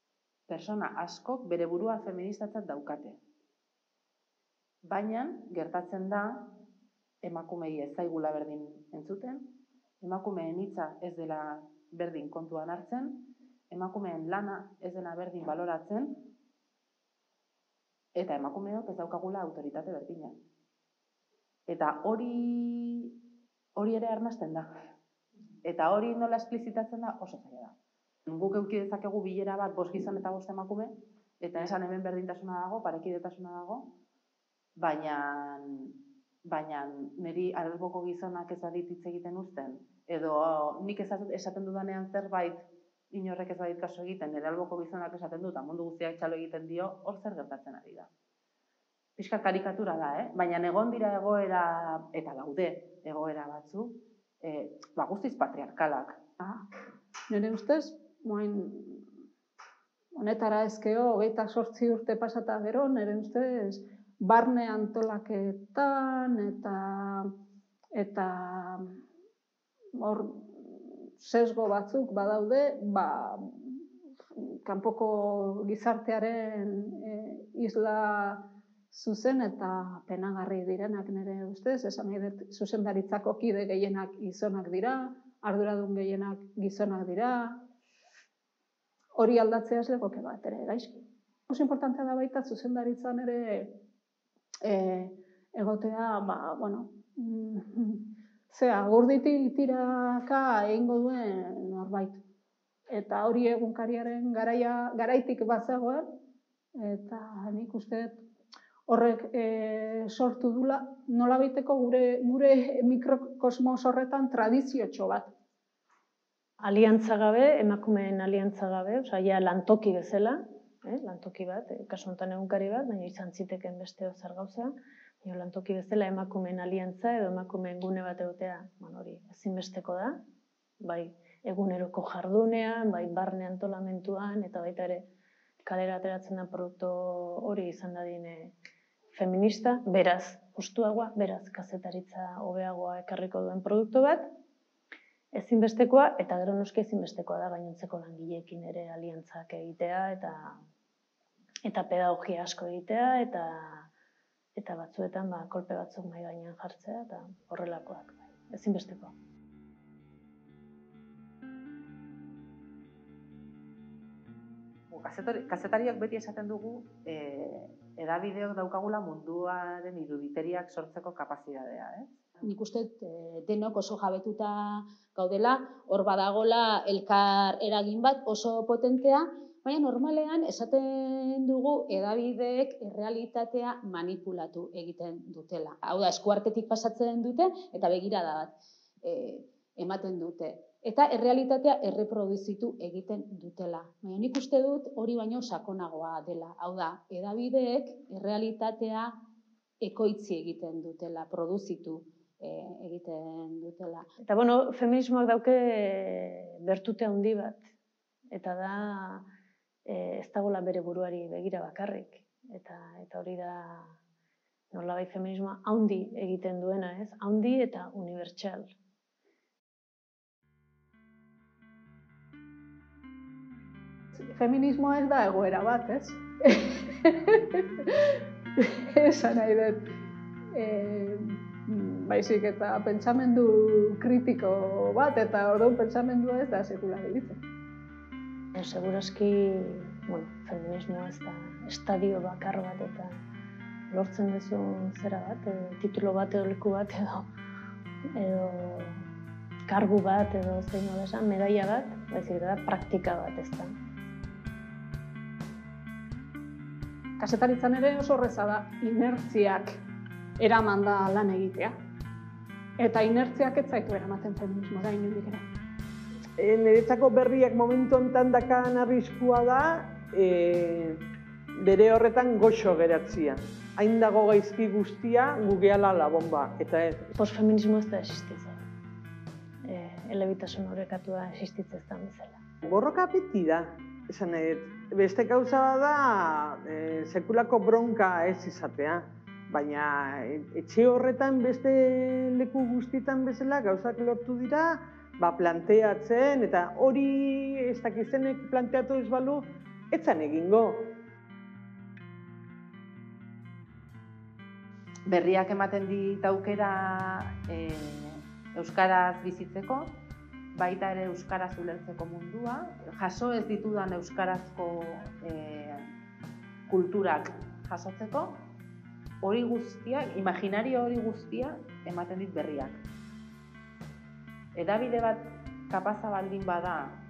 pertsona askok bere burua feministatzat daukate. Baina, gertatzen da, emakumei ez zaigula berdin entzuten, emakumeen hitza ez dela berdin kontuan hartzen, emakumeen lana ez dela berdin baloratzen, eta emakumeok ez daukagula autoritate berdina. Eta hori, hori ere arnasten da. Eta hori nola esplizitatzen da oso zaila da. Guk eduki dezakegu bilera bat bost gizon eta bost emakume, eta esan hemen berdintasuna dago, parekidetasuna dago, baina, baina niri alboko gizonak ez badit hitz egiten uzten, edo nik esaten dudanean zerbait, inorrek ez badit kaso egiten, nire alboko gizonak esaten dut, mundu guztiak txalo egiten dio, hor zer gertatzen ari da. Pixka karikatura da, eh? Baina egon dira egoera, eta daude egoera batzu, eh, ba, guztiz patriarkalak. Ah, nire ustez, moin, honetara ezkeo, hogeita zortzi urte pasata gero, nire ustez, barne antolaketan, eta, eta hor, sesgo batzuk badaude, ba, kanpoko gizartearen e, isla zuzen eta penagarri direnak nire ustez, esan nahi dut zuzendaritzako kide gehienak gizonak dira, arduradun gehienak gizonak dira, hori aldatzea ez legoke bat ere gaizki. Oso importantea da baita zuzendaritzan ere e, egotea, ba, bueno, zera, gurditik tiraka egingo duen norbait. Eta hori egunkariaren garaia, garaitik bazegoen, eta nik uste horrek e, sortu dula, nolabaiteko gure, gure mikrokosmos horretan tradiziotxo bat. Aliantza gabe, emakumeen aliantza gabe, osea, ja lantoki bezala, eh, lantoki bat, eh, kasu honetan egunkari bat, baina izan ziteken beste zer gauza, baina lantoki bezala emakumeen aliantza edo emakumeen gune bat egotea, bueno, hori ezinbesteko da, bai eguneroko jardunean, bai barne antolamentuan, eta baita ere kalera ateratzen da produktu hori izan dadin feminista, beraz, justuagoa, beraz, kazetaritza hobeagoa ekarriko duen produktu bat, ezinbestekoa, eta gero noski ezinbestekoa da gainontzeko langileekin ere aliantzak egitea, eta eta pedagogia asko egitea, eta eta batzuetan ba, kolpe batzuk mahai gainean jartzea, eta horrelakoak, ezinbestekoa. Kazetariak beti esaten dugu hedabideok daukagula munduaren iruditeriak sortzeko kapazitatea, eh? Nik uste denok oso jabetuta gaudela, hor badagola elkar eragin bat oso potentea, baina normalean esaten dugu hedabideek errealitatea manipulatu egiten dutela. Hau da, eskuartetik pasatzen dute eta begirada bat ematen dute. Eta errealitatea erreproduzitu egiten dutela. Baina nik uste dut hori baino sakonagoa dela. Hau da, hedabideek errealitatea ekoitzi egiten dutela, produzitu egiten dutela. Eta, bueno, feminismoak dauke bertute handi bat. Eta da, ez dagoela bere buruari begira bakarrik. Eta hori da, nolabait feminismoa handi egiten duena, ez? Handi eta unibertsal. Feminismoa ez da egoera bat, ez? Esan nahi dut. Baizik eta pentsamendu kritiko bat, eta orduan pentsamendua ez da sekula gelditzen. Segurazki, bueno, feminismoa ez da estadio bakar bat, eta lortzen duzun zera bat, titulo bat edo leku bat edo edo kargu bat edo zein nola esan, medaia bat, baizik da praktika bat ez da. Kazetaritzan ere oso horreza da inertziak eraman da lan egitea. Eta inertziak ez zaitu eramaten feminismora inondik ere. Niretzako berriak momentu honetan dakan arriskua da bere horretan goxo geratzia. Hain dago gaizki guztia gugeala la bomba. Eta ez. Postfeminismo ez da existitzen. Elebitasun horrekatu da existitzen ez da bezala. Borroka beti da. Esan nahi, beste gauza da sekulako bronka ez izatea. Baina etxe horretan beste leku guztietan bezala gauzak lortu dira, ba planteatzen, eta hori ez dakizenek planteatu ez balu, etzan egingo. Berriak ematen dit aukera e, euskaraz bizitzeko, baita ere euskaraz ulertzeko mundua, jaso ez ditudan euskarazko e, kulturak jasotzeko, hori guztia, imaginario hori guztia ematen dit berriak. Hedabide bat kapaza baldin bada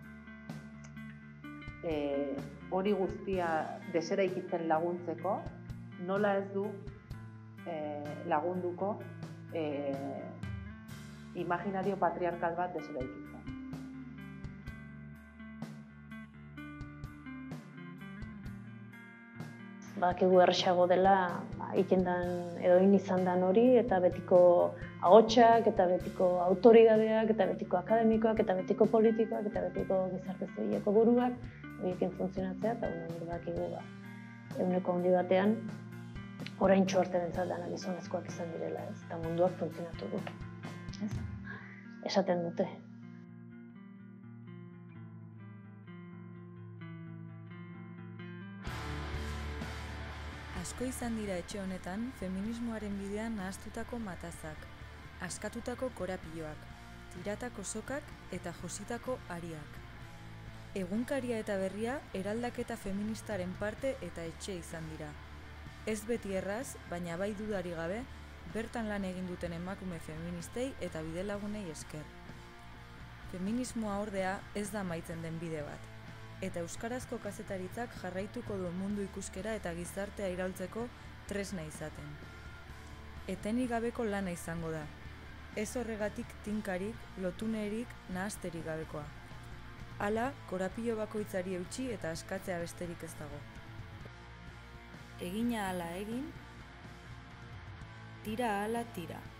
e, hori guztia deseraikitzen laguntzeko, nola ez du e, lagunduko e, imaginario patriarkal bat deseraikitzen. Badakigu errazago dela ikendan edo izan dan hori, eta betiko ahotsak, eta betiko autoridadeak, eta betiko akademikoak, eta betiko politikoak, eta betiko gizarte zibileko buruak horiekin funtzionatzea, eta badakigu ba, ehuneko handi batean oraintxo arte bentzat dana gizonezkoak izan direla, ez? Eta munduak funtzionatu du. Ez? Esaten dute. Asko izan dira etxe honetan feminismoaren bidean nahastutako matazak, askatutako korapiloak, tiratako sokak eta jositako ariak. Egunkaria eta berria eraldaketa feministaren parte eta etxe izan dira. Ez beti erraz, baina bai dudari gabe, bertan lan egin duten emakume feministei eta bidelagunei esker. Feminismoa ordea ez da amaitzen den bide bat. Eta euskarazko kazetaritzak jarraituko du mundu ikuskera eta gizartea iraultzeko tresna izaten. Etenik gabeko lana izango da. Ez horregatik tinkarik, lotunerik, nahasterik gabekoa. Hala, korapilo bakoitzari eutsi eta askatzea besterik ez dago. Egina hala egin, tira hala tira.